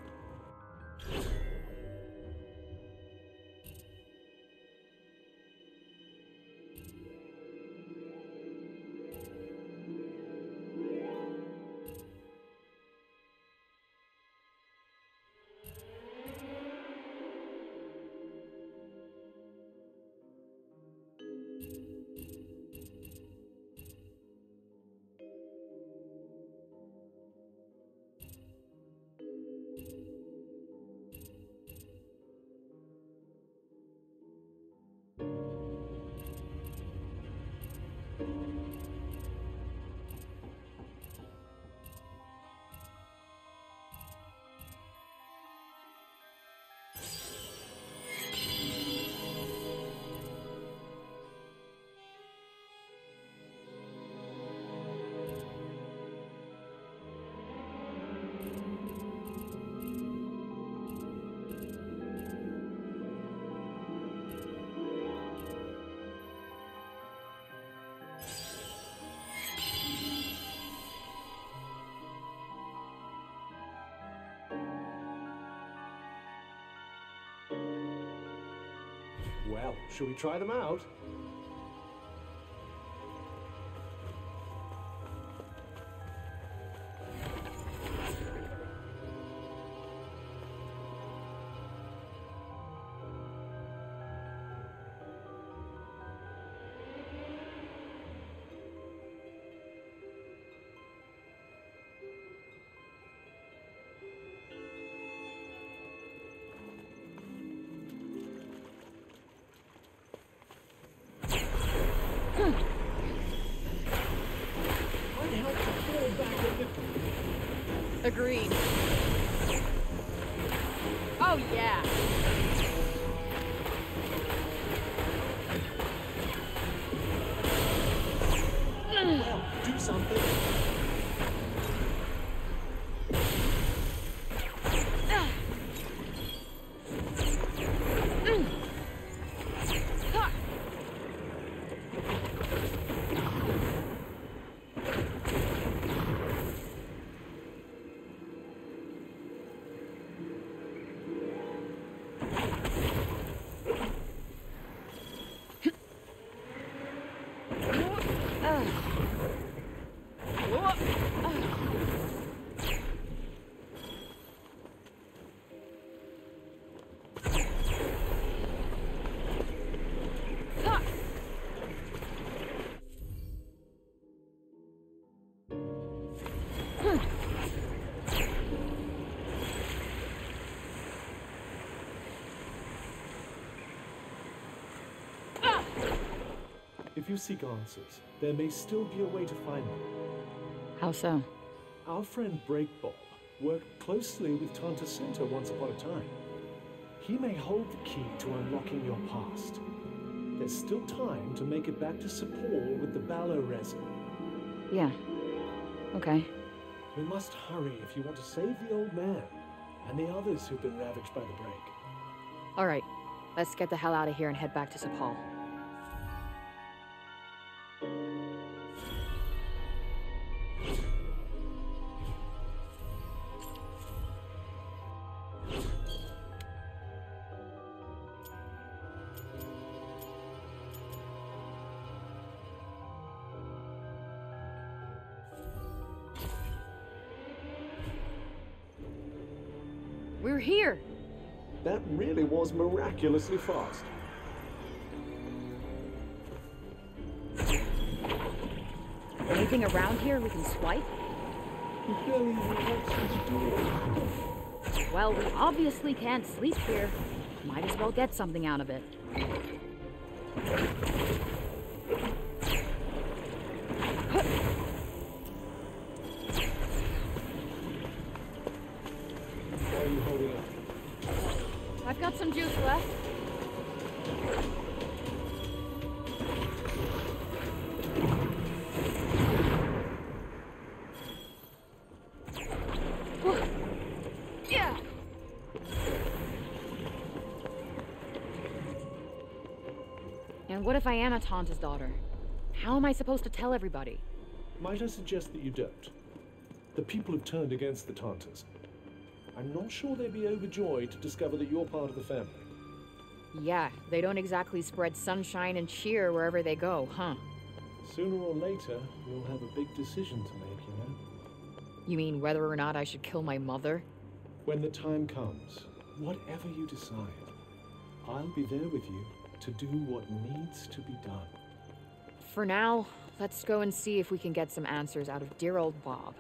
Well, shall we try them out? Might help to fall back a little. Agreed. Oh, yeah. Well, do something. If you seek answers, there may still be a way to find them. How so? Our friend Breakbob worked closely with Tanta Cinta once upon a time. He may hold the key to unlocking your past. There's still time to make it back to Sepul with the Ballo resin. Yeah. Okay. We must hurry if you want to save the old man and the others who've been ravaged by the break. All right. Let's get the hell out of here and head back to Sepul. We're here! That really was miraculously fast. Anything around here we can swipe? You barely even walked through the door. Well, we obviously can't sleep here. Might as well get something out of it. Why are you holding up? I've got some juice left. Yeah. And what if I am a Tanta's daughter? How am I supposed to tell everybody? Might I suggest that you don't? The people have turned against the Tantas. I'm not sure they'd be overjoyed to discover that you're part of the family. Yeah, they don't exactly spread sunshine and cheer wherever they go, huh? Sooner or later, you'll have a big decision to make, you know? You mean whether or not I should kill my mother? When the time comes, whatever you decide, I'll be there with you to do what needs to be done. For now, let's go and see if we can get some answers out of dear old Bob.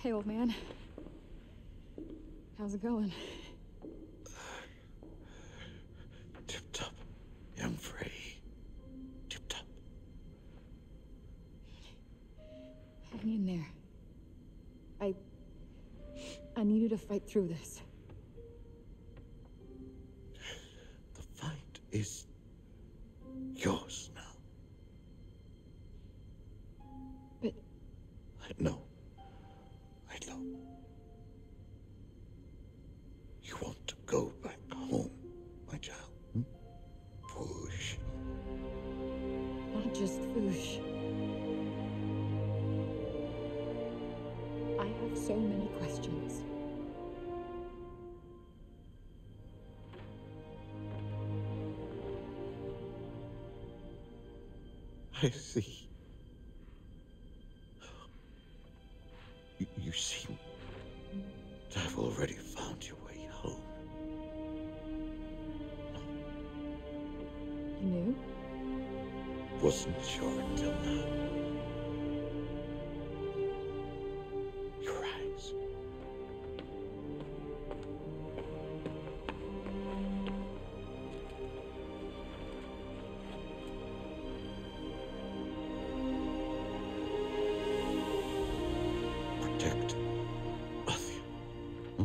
Hey, old man. How's it going? Tip-top, young Frey. Tip-top. Hang in there. I... I need you to fight through this. The fight is yours now. But... I know. I know. You want to go back home, my child. Hmm? Push. Not just Foosh. I have so many questions. I see. You, you seem to have already found your way home. You knew? Wasn't sure until now. Your eyes. Protect Athia. Huh?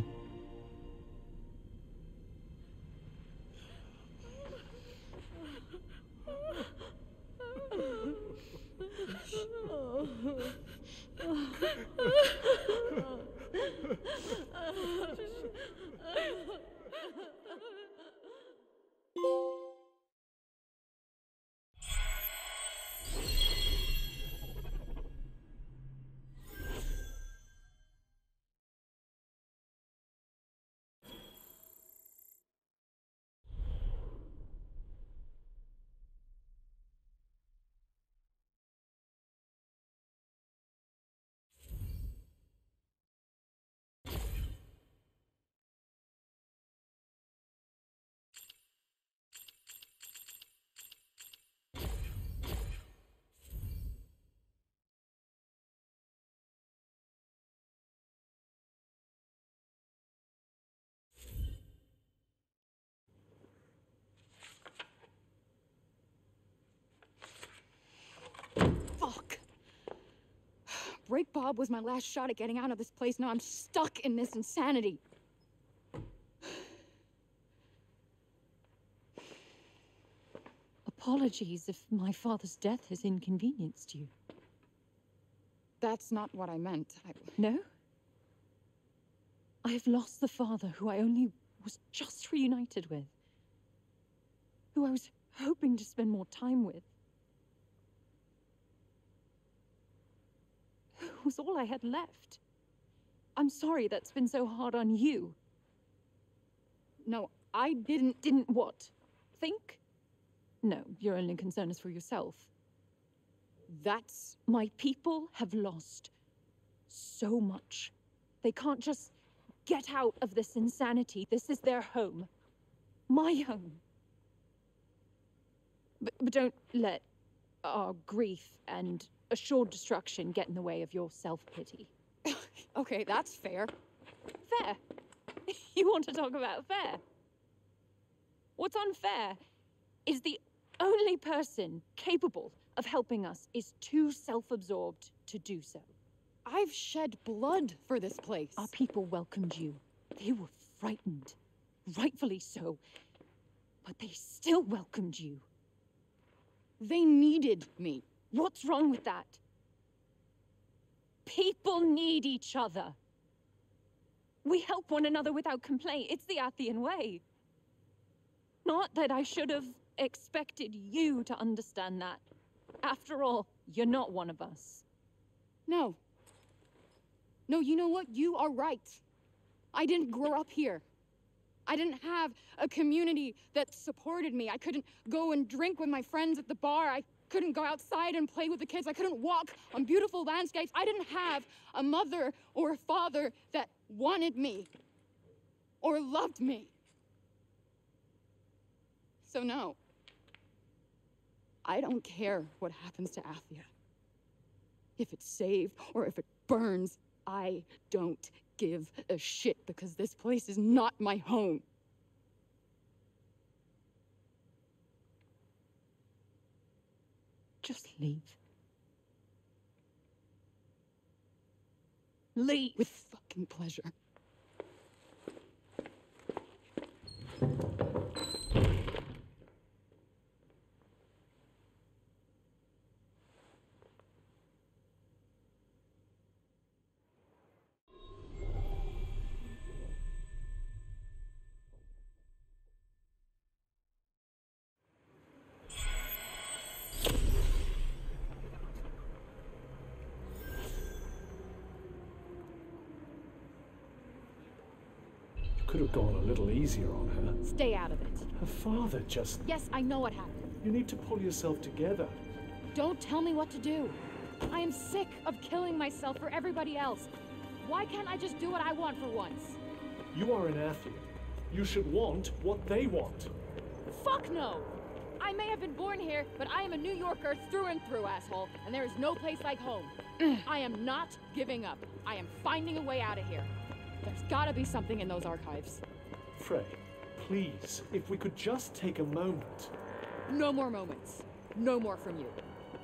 Fuck! Break Bob was my last shot at getting out of this place. Now I'm stuck in this insanity. Apologies if my father's death has inconvenienced you. That's not what I meant. I... No? I have lost the father who I only was just reunited with. Who I was hoping to spend more time with. Who was all I had left. I'm sorry that's been so hard on you. No, I didn't... Didn't what? Think? No, your only concern is for yourself. That's... My people have lost so much. They can't just get out of this insanity. This is their home. My home. But, but don't let our grief and assured destruction get in the way of your self-pity. Okay, that's fair. Fair? You want to talk about fair? What's unfair is the only person capable of helping us is too self-absorbed to do so. I've shed blood for this place. Our people welcomed you. They were frightened. Rightfully so. But they still welcomed you. They needed me. What's wrong with that? People need each other. We help one another without complaint. It's the Athian way. Not that I should have expected you to understand that. After all, you're not one of us. No. No, you know what? You are right. I didn't grow up here. I didn't have a community that supported me. I couldn't go and drink with my friends at the bar. I couldn't go outside and play with the kids. I couldn't walk on beautiful landscapes. I didn't have a mother or a father that wanted me or loved me. So no. I don't care what happens to Athia. If it's saved or if it burns, I don't give a shit because this place is not my home. Just leave. Leave. With fucking pleasure. Could have gone a little easier on her. Stay out of it. Her father just... Yes, I know what happened. You need to pull yourself together. Don't tell me what to do. I am sick of killing myself for everybody else. Why can't I just do what I want for once? You are an athlete. You should want what they want. Fuck no! I may have been born here, but I am a New Yorker through and through, asshole, and there is no place like home. I am not giving up. I am finding a way out of here. There's gotta be something in those archives. Frey, please, if we could just take a moment. No more moments. No more from you.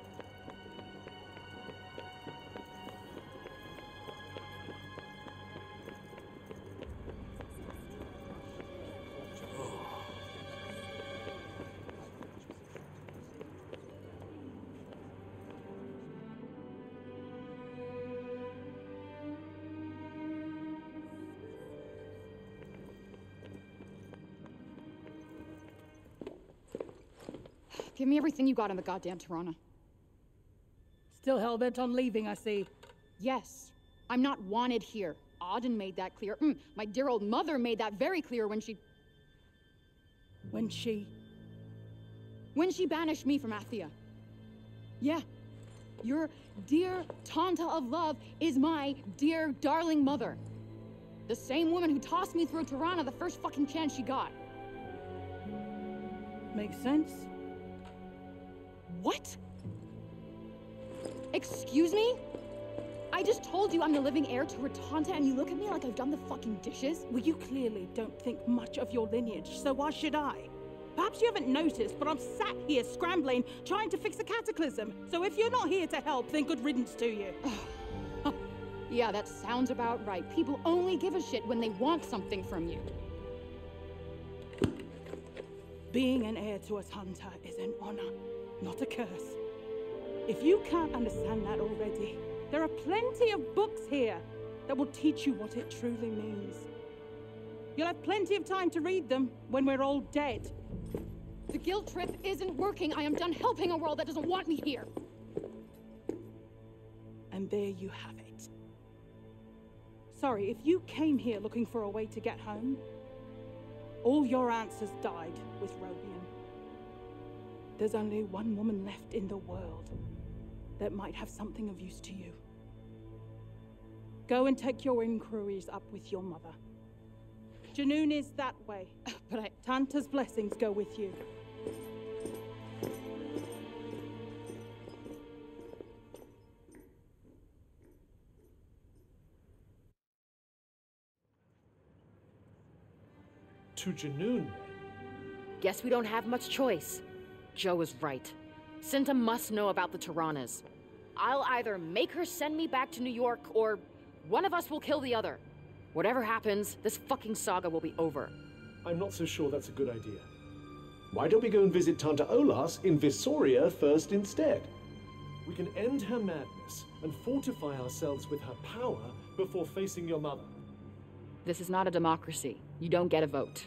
Give me everything you got on the goddamn Tirana. Still hell-bent on leaving, I see. Yes. I'm not wanted here. Auden made that clear. Mm, my dear old mother made that very clear when she... When she... When she banished me from Athia. Yeah. Your dear Tanta of Love is my dear darling mother. The same woman who tossed me through Tirana the first fucking chance she got. Makes sense. What? Excuse me? I just told you I'm the living heir to Ratanta and you look at me like I've done the fucking dishes? Well, you clearly don't think much of your lineage, so why should I? Perhaps you haven't noticed, but I'm sat here scrambling, trying to fix a cataclysm. So if you're not here to help, then good riddance to you. Yeah, that sounds about right. People only give a shit when they want something from you. Being an heir to a Tanta is an honor, not a curse. If you can't understand that already, there are plenty of books here that will teach you what it truly means. You'll have plenty of time to read them when we're all dead. The guilt trip isn't working. I am done helping a world that doesn't want me here. And there you have it. Sorry, if you came here looking for a way to get home, all your answers died with Robian. There's only one woman left in the world that might have something of use to you. Go and take your inquiries up with your mother. Janoon is that way, but I, Tanta's blessings go with you. To Janoon, then? Guess we don't have much choice. Joe was right. Cinta must know about the Tiranas. I'll either make her send me back to New York, or one of us will kill the other. Whatever happens, this fucking saga will be over. I'm not so sure that's a good idea. Why don't we go and visit Tanta Olas in Visoria first instead? We can end her madness and fortify ourselves with her power before facing your mother. This is not a democracy. You don't get a vote.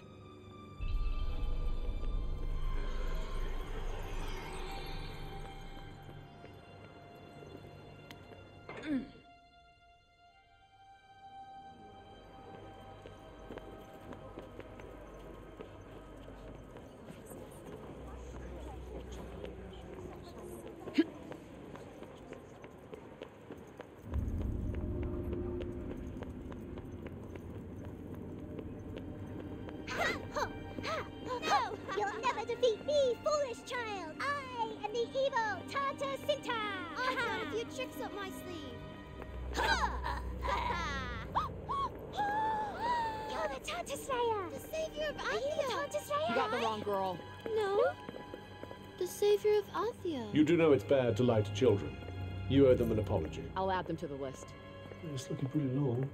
You'll never defeat me, foolish child! I am the evil Tanta Cinta! I've got a few tricks up my sleeve. You're the Tanta Slayer! The savior of Athia! Are you the Tanta Slayer? You got the wrong girl. No. The savior of Athia. You do know it's bad to lie to children. You owe them an apology. I'll add them to the list. It's looking pretty long.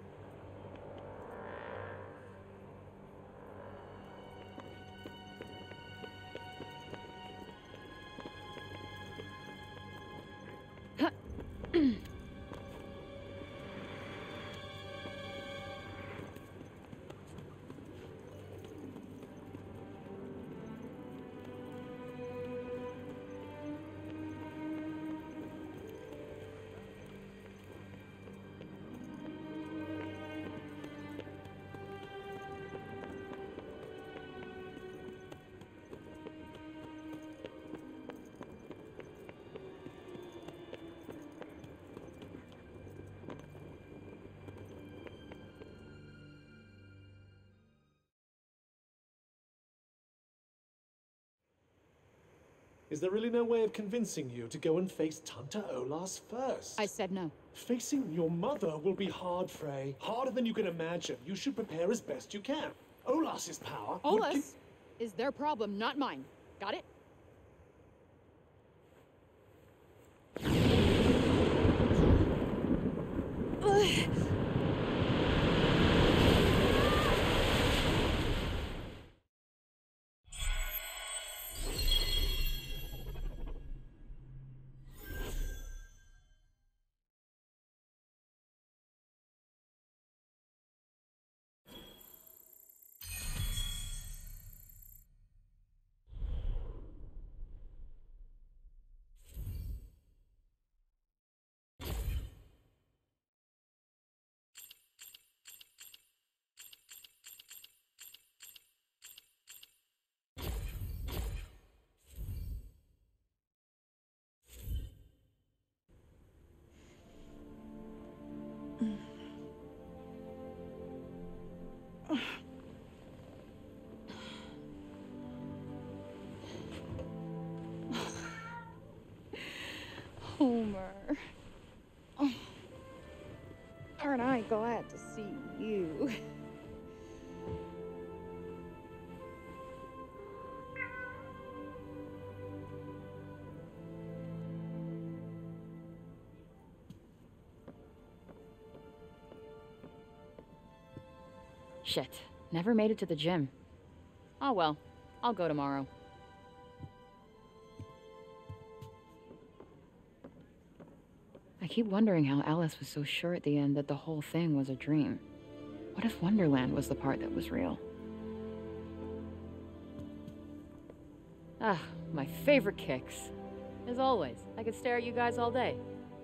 Is there really no way of convincing you to go and face Tanta Olas first? I said no. Facing your mother will be hard, Frey. Harder than you can imagine. You should prepare as best you can. Olas's power would gi- Olas is their problem, not mine. Got it? Homer. Oh. Aren't I glad to see you? Shit. Never made it to the gym. Oh well. I'll go tomorrow. I keep wondering how Alice was so sure at the end that the whole thing was a dream. What if Wonderland was the part that was real? Ah, my favorite kicks. As always, I could stare at you guys all day.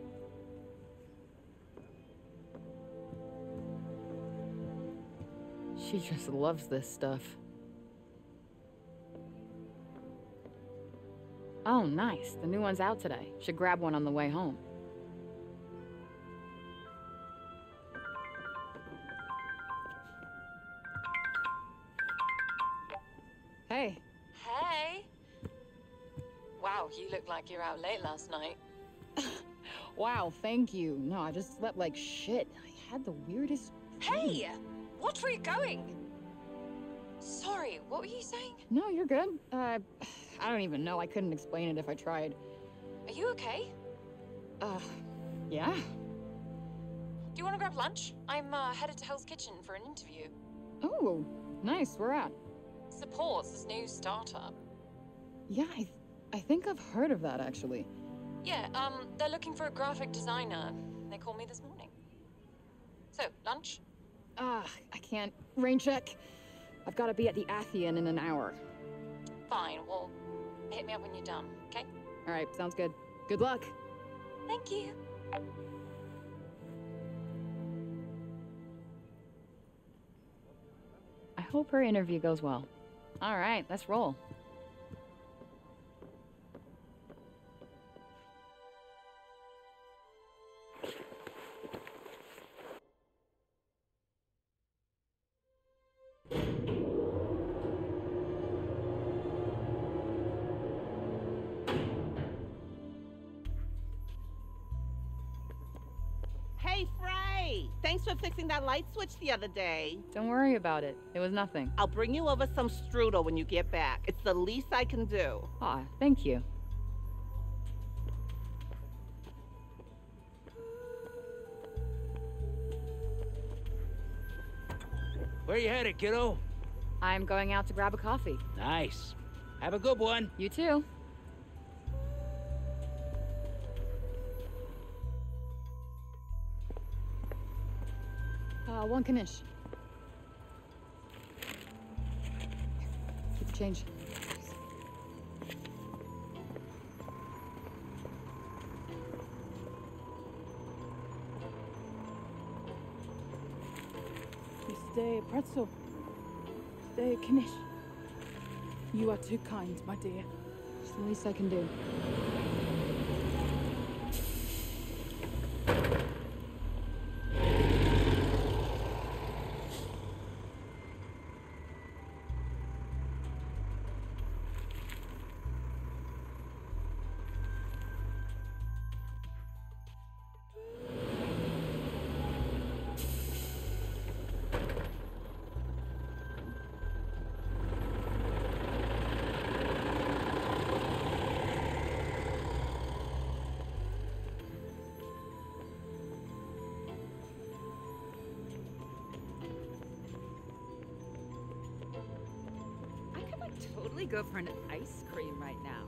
She just loves this stuff. Oh, nice. The new one's out today. Should grab one on the way home. Hey. Hey! Wow, you look like you're out late last night. Wow, thank you. No, I just slept like shit. I had the weirdest... Hey! Watch where you're going! Sorry, what were you saying? No, you're good. Uh, I don't even know. I couldn't explain it if I tried. Are you okay? Uh, yeah. Do you want to grab lunch? I'm uh, headed to Hell's Kitchen for an interview. Oh, nice. Where at? Supports this new startup. Yeah, I, th I think I've heard of that, actually. Yeah, um, they're looking for a graphic designer. They called me this morning. So, lunch? Ah, I can't. Rain check. I've got to be at the Athian in an hour. Fine, well, hit me up when you're done, okay? All right, sounds good. Good luck. Thank you. I hope her interview goes well. All right, let's roll. Hey, Frey! thanks for fixing that light switch the other day. Don't worry about it. It was nothing. I'll bring you over some strudel when you get back. It's the least I can do. Ah, thank you. Where you headed, kiddo? I'm going out to grab a coffee. Nice. Have a good one. You too. Uh, one Kanish. Keep the change. Stay, pretzel. Stay, Kanish. You are too kind, my dear. It's the least I can do. Totally go for an ice cream right now.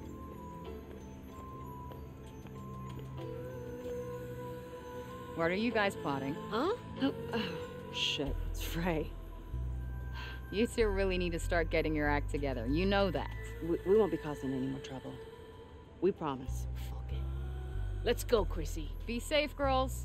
What are you guys plotting? Huh? Oh, oh, shit, it's Frey. You two really need to start getting your act together. You know that. We, we won't be causing any more trouble. We promise. Fuck it. Let's go, Chrissy. Be safe, girls.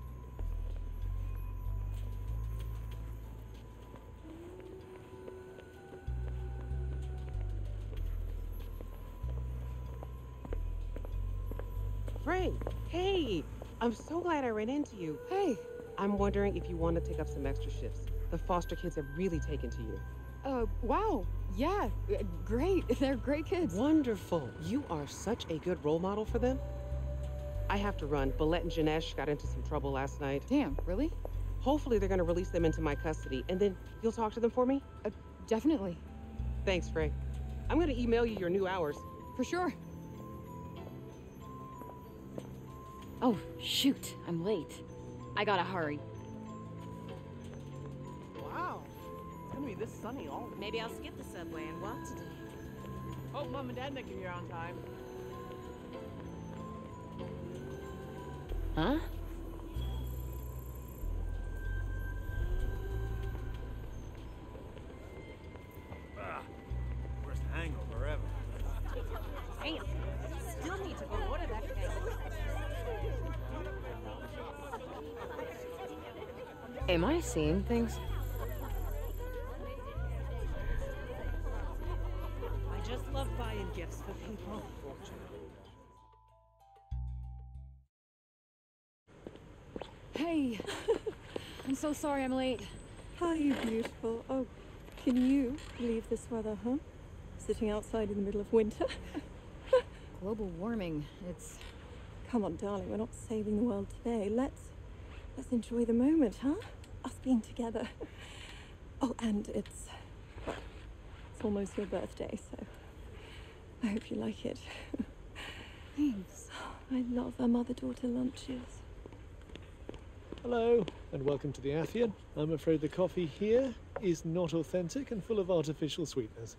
Frey, hey! I'm so glad I ran into you. Hey. I'm wondering if you want to take up some extra shifts. The foster kids have really taken to you. Uh, wow. Yeah, uh, great. They're great kids. Wonderful. You are such a good role model for them. I have to run. Balette and Janesh got into some trouble last night. Damn, really? Hopefully they're going to release them into my custody, and then you'll talk to them for me? Uh, definitely. Thanks, Frey. I'm going to email you your new hours. For sure. Oh, shoot. I'm late. I gotta hurry. Wow. It's gonna be this sunny all week. Maybe I'll skip the subway and walk today. Hope Mom and Dad make it here on time. Huh? Ah, worst hangover ever. Damn. Still need to go order that cake. Am I seeing things? I just love buying gifts for people. Hey. I'm so sorry I'm late. Hi, you beautiful. Oh, can you believe this weather, huh? Sitting outside in the middle of winter. Global warming, it's... Come on, darling, we're not saving the world today. Let's... let's enjoy the moment, huh? Us being together. Oh, and it's... well, it's almost your birthday, so... I hope you like it. Thanks. I love our mother-daughter lunches. Hello, and welcome to the Athian. I'm afraid the coffee here is not authentic and full of artificial sweeteners.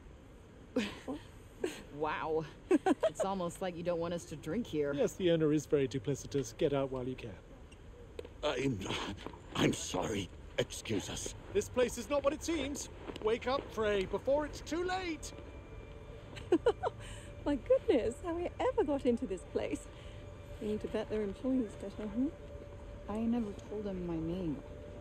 Wow. It's almost like you don't want us to drink here. Yes, the owner is very duplicitous. Get out while you can. I'm... I'm sorry. Excuse us. This place is not what it seems. Wake up, Frey, before it's too late. My goodness, how we ever got into this place. They need to vet their employees better, huh? I never told him my name.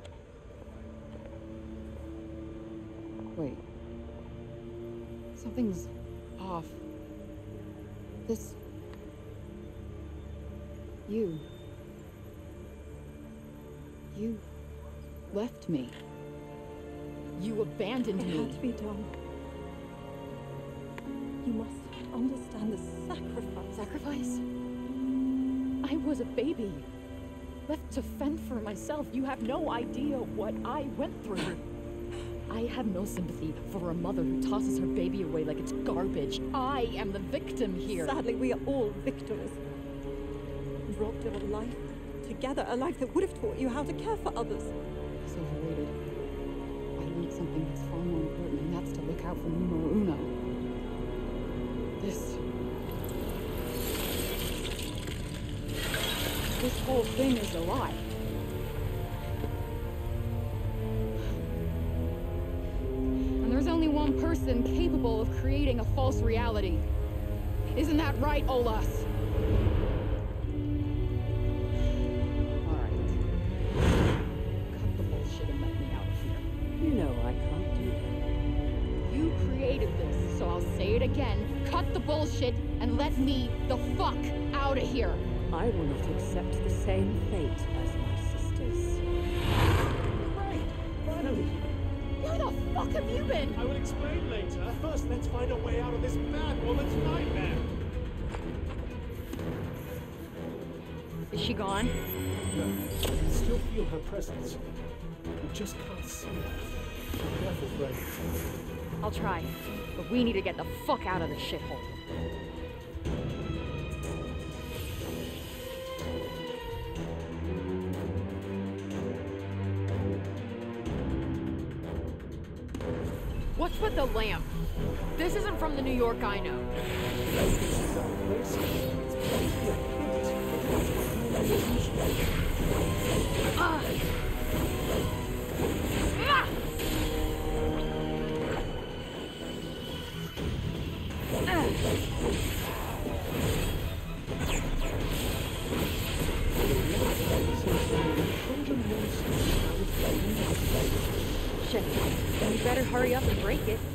Wait. Something's off. This... You... You left me. You abandoned it me. It had to be done. You must understand the sacrifice. Sacrifice? I was a baby. left to fend for myself. You have no idea what I went through. I have no sympathy for a mother who tosses her baby away like it's garbage. I am the victim here. Sadly, we are all victims. Robbed of a life together, a life that would have taught you how to care for others. It's overrated. I learned something that's far more important, and that's to look out for numero uno. This... This whole thing is a lie. And there's only one person capable of creating a false reality. Isn't that right, Olas? You know I can't do that. You created this, so I'll say it again. Cut the bullshit and let me the fuck out of here. I will not accept the same fate as my sisters. Right, finally. Where the fuck have you been? I will explain later. First, let's find a way out of this bad woman's nightmare. Is she gone? No, I can still feel her presence. We just can't see her. Be careful, Frey. I'll try, but we need to get the fuck out of this shithole. What's with the lamp? This isn't from the New York I know. Ah! Ah! Shit, we better hurry up and break it.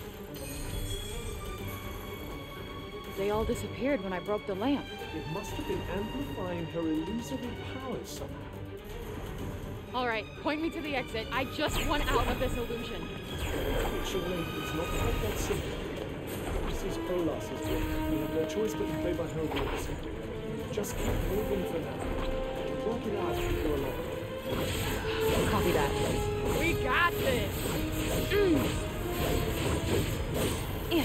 They all disappeared when I broke the lamp. It must have been amplifying her illusory powers somehow. Alright, point me to the exit. I just want out of this illusion. Actually, it's not quite that simple. This is Olas's work. We have no choice but to play by her rules. Just keep moving for now. Work it out as we go along. Copy that. We got this! Mm. Yeah.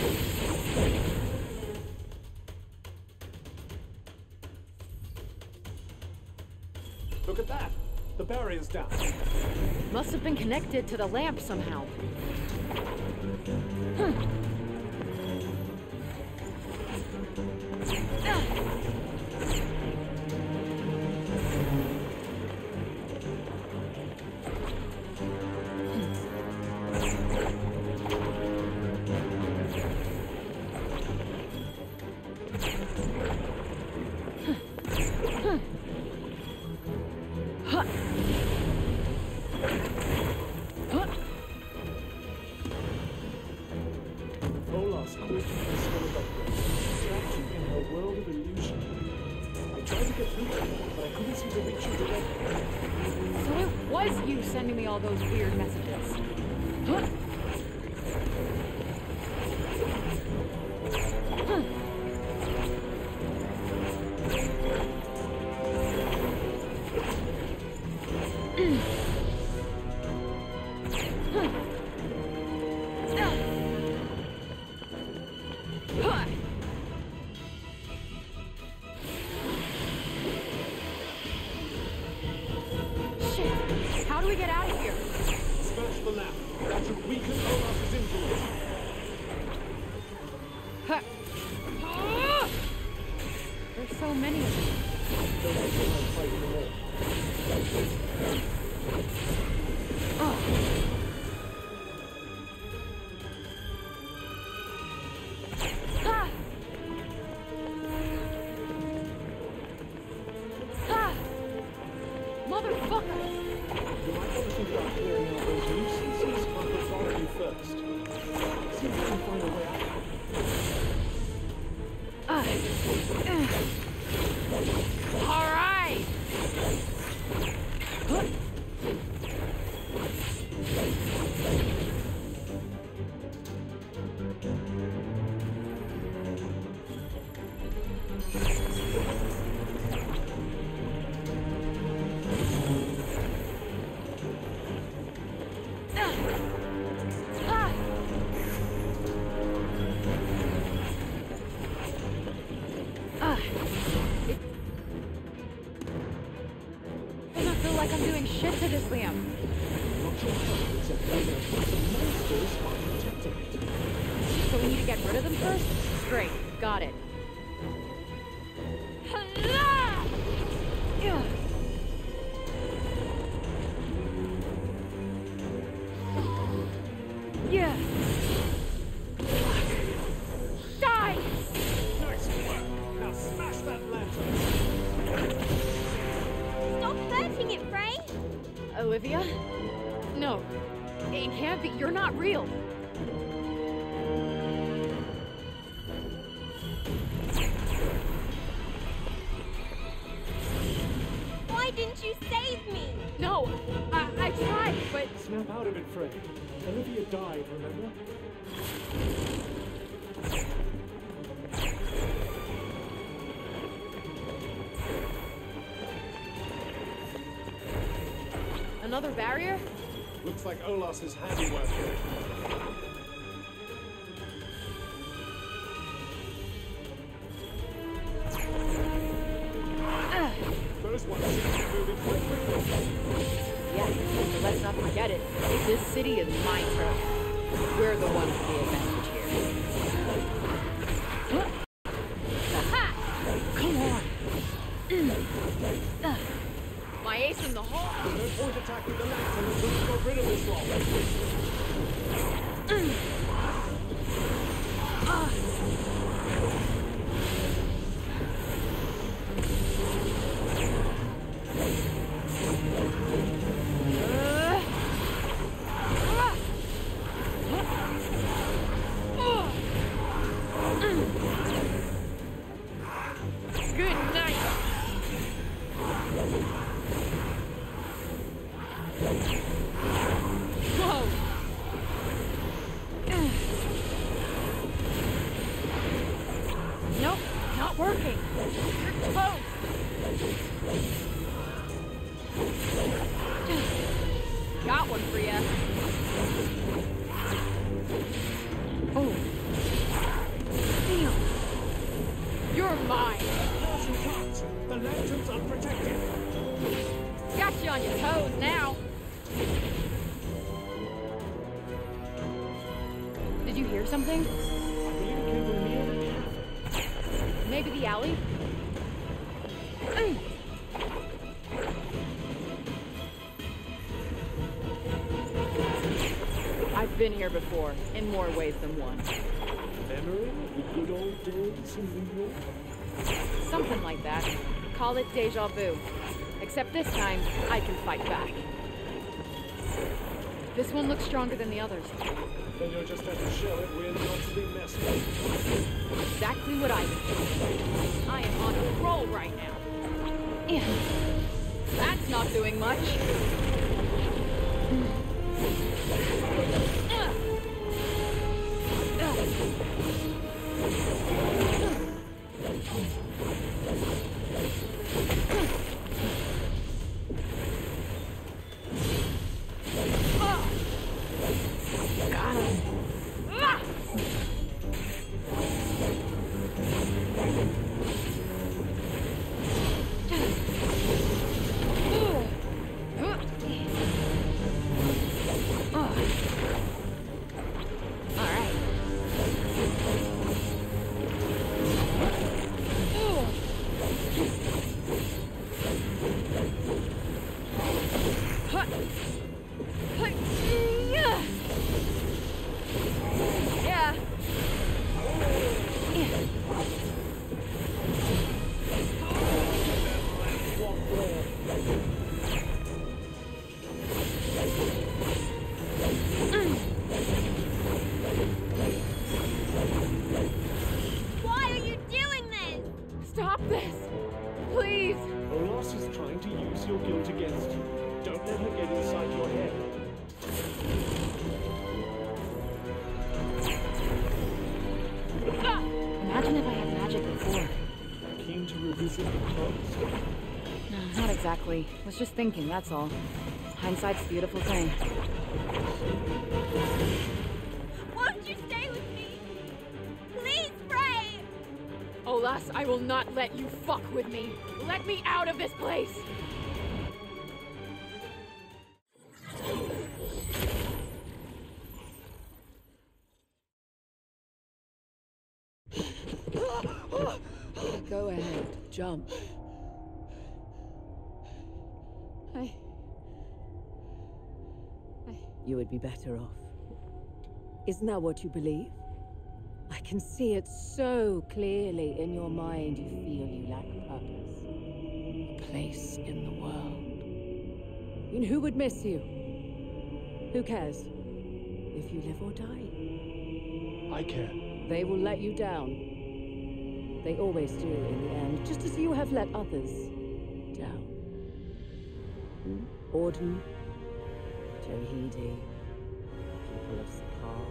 Look at that! The barrier's down. Must have been connected to the lamp somehow. Hmm. Olas caused me to swallow up trapped you in her world of illusion. I tried to get through to you, but I couldn't seem to reach you directly. So it was you sending me all those weird messages. Huh? Huh. Mm. Huh. Huh. Shit! How do we get out of here? Smash the lamp. That should weaken Olas's influence. Huh. Ah! There's so many of them. Don't let someone fight them all. Oh. Ah! Ah! Motherfucker! You might want to think about clearing out those nuisances on pathology first. See if you can find a way out. Ah. Uh. All right! Huh. like I'm doing shit to this, Liam. Not your fault, except that the monsters are protecting it. So we need to get rid of them first? Great, got it. Yeah. Die! Nice work! Now smash that lantern! Stop hurting it, Frey! Olivia? No. It can't be. You're not real. Why didn't you save me? No, I, I tried, but... Snap out of it, Frey. Olivia died, remember? Another barrier? Looks like Olas's handiwork here. Those ones seem to be moving quite quickly. Yeah, but let's not forget it. This city is my turf. We're the ones with the advantage here. Aha! Come on! My ace in the hole! No point attacking the lantern until we got rid of this one. Ah. Good night! Whoa! Nope, not working. You're toast. Got one for ya. Oh. Damn. You're mine. Carson can't. The lantern's unprotected. Got you on your toes now. Did you hear something? I believe it came from near the cafe. Maybe the alley? Mm. I've been here before, in more ways than one. Memory of the good old days in New York? Something like that. Call it deja vu. Except this time, I can fight back. This one looks stronger than the others. Then you'll just have to show it we're not to be messed with. Exactly what I do. I am on a roll right now. Yeah. That's not doing much. Got him. Exactly. Was just thinking, that's all. Hindsight's a beautiful thing. Won't you stay with me? Please, Frey! Olas, I will not let you fuck with me. Let me out of this place! jump. I... I... You would be better off. Isn't that what you believe? I can see it so clearly in your mind. You feel you lack purpose. A place in the world. And who would miss you? Who cares? If you live or die. I care. They will let you down. They always do in the end, just as you have let others down. Orden, Johidi, people of Sakar,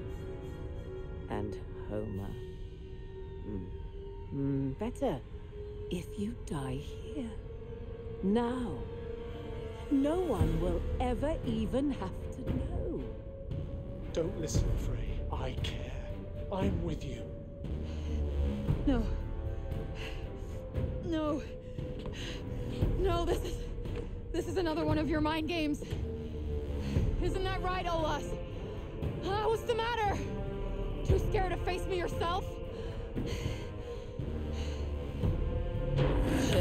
and Homer. Mm. Mm, better if you die here. Now. No one will ever even have to know. Don't listen, Frey. I care. I'm with you. No. No. No, this is... This is another one of your mind games. Isn't that right, Olas? Uh, what's the matter? Too scared to face me yourself? Shit.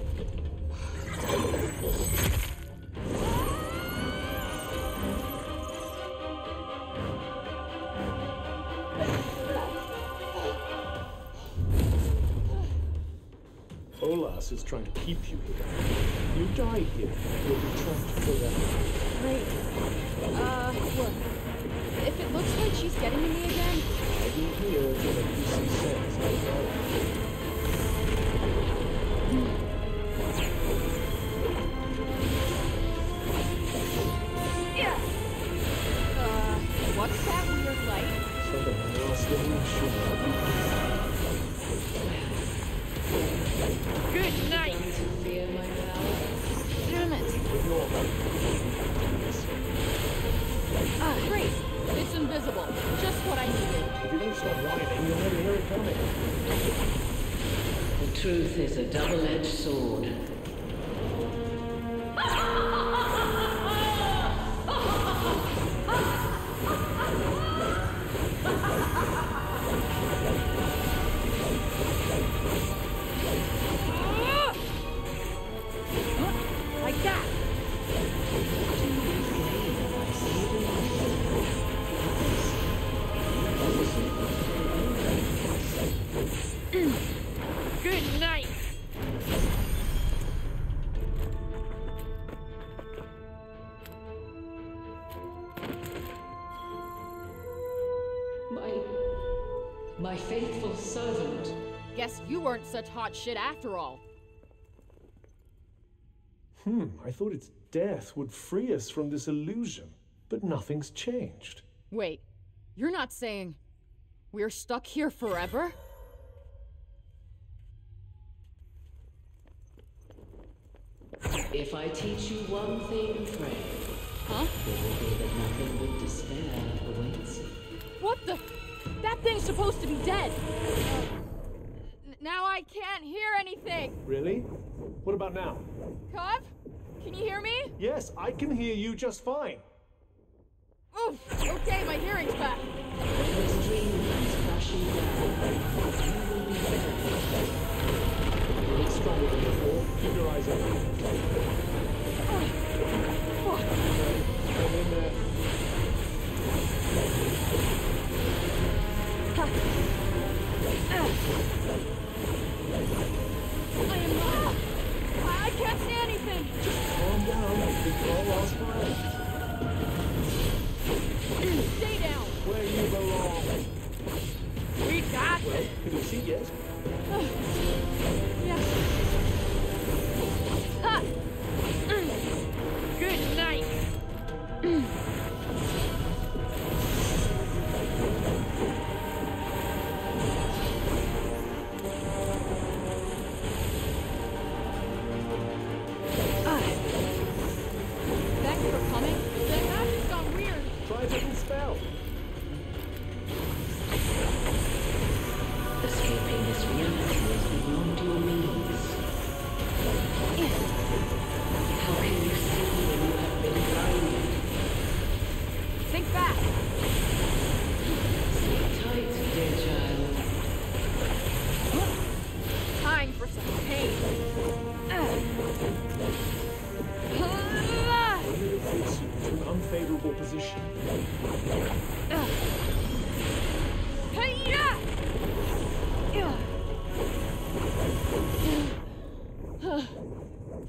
Olas is trying to keep you here. You die here, you'll be trapped forever. Great. Uh, look. If it looks like she's getting to me again... I'll be here till the P C says I know. Yeah. Uh, what's that weird light? Something else than you should. Good night! Fear my power. Damn it! Ah, great! It's invisible. Just what I needed. If you don't stop whining, you'll never hear it coming. The truth is a double-edged sword. Like that! Good night! My... my faithful servant. Guess you weren't such hot shit after all. Hmm, I thought its death would free us from this illusion, but nothing's changed. Wait, you're not saying we're stuck here forever? If I teach you one thing, Frey, huh? it will be that nothing but despair awaits you. What the? That thing's supposed to be dead! N now I can't hear anything! Really? What about now? Cov? Can you hear me? Yes, I can hear you just fine. Oof! Okay, my hearing's back! This dream comes crashing down. You will be better. A bit stronger than before. Keep your eyes open. Oh, fuck! Come in there. I am not... I can't see anything! Just calm down. Control our spine. Stay down! Where you belong. We got Well, can you see yet? Yeah. Ah. Good night!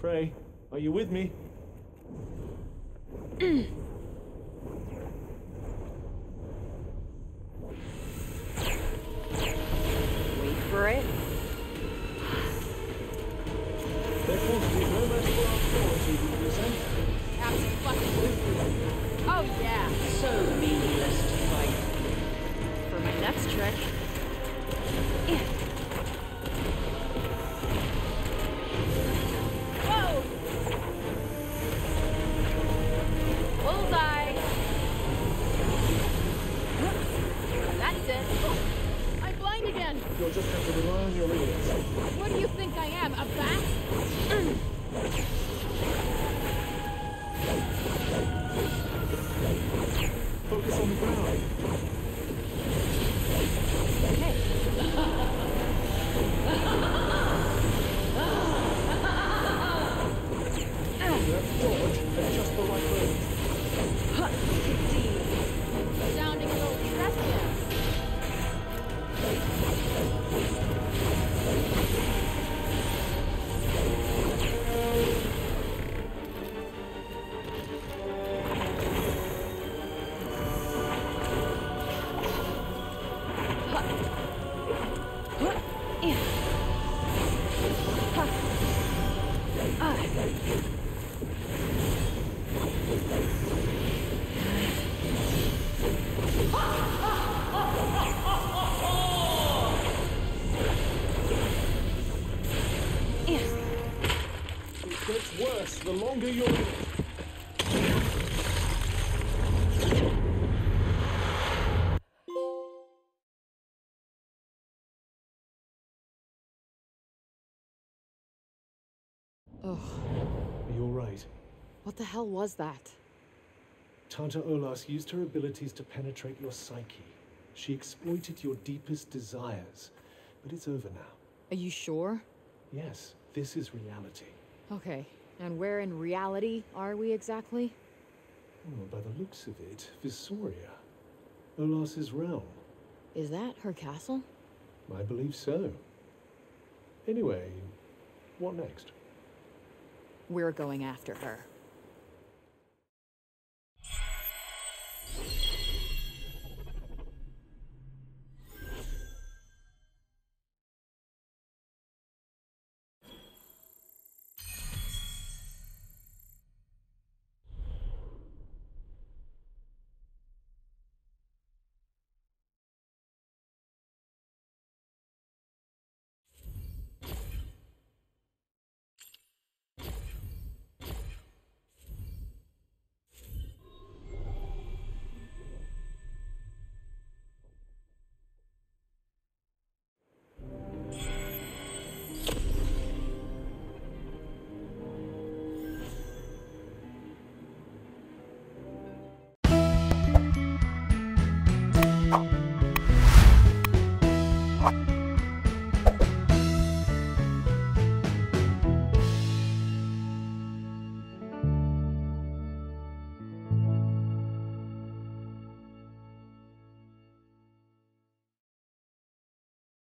Frey, are you with me? Wait for it. There quantity no match for our quality we present. Absolutely. Oh yeah. So meaningless to fight. For my next trick. Yeah. Whoa! Bullseye! That's it. I'm blind again. You'll just have to rely on your ears. What do you think I am, a bat? Focus on the ground. Okay. Let's dodge at just the right moment. Sounding a little trespass. It gets worse the longer you're in it. Ugh. Are you alright? What the hell was that? Tanta Olas used her abilities to penetrate your psyche. She exploited your deepest desires. But it's over now. Are you sure? Yes, this is reality. Okay, and where in reality are we exactly? Oh, by the looks of it, Visoria. Olas's realm. Is that her castle? I believe so. Anyway, what next? We're going after her.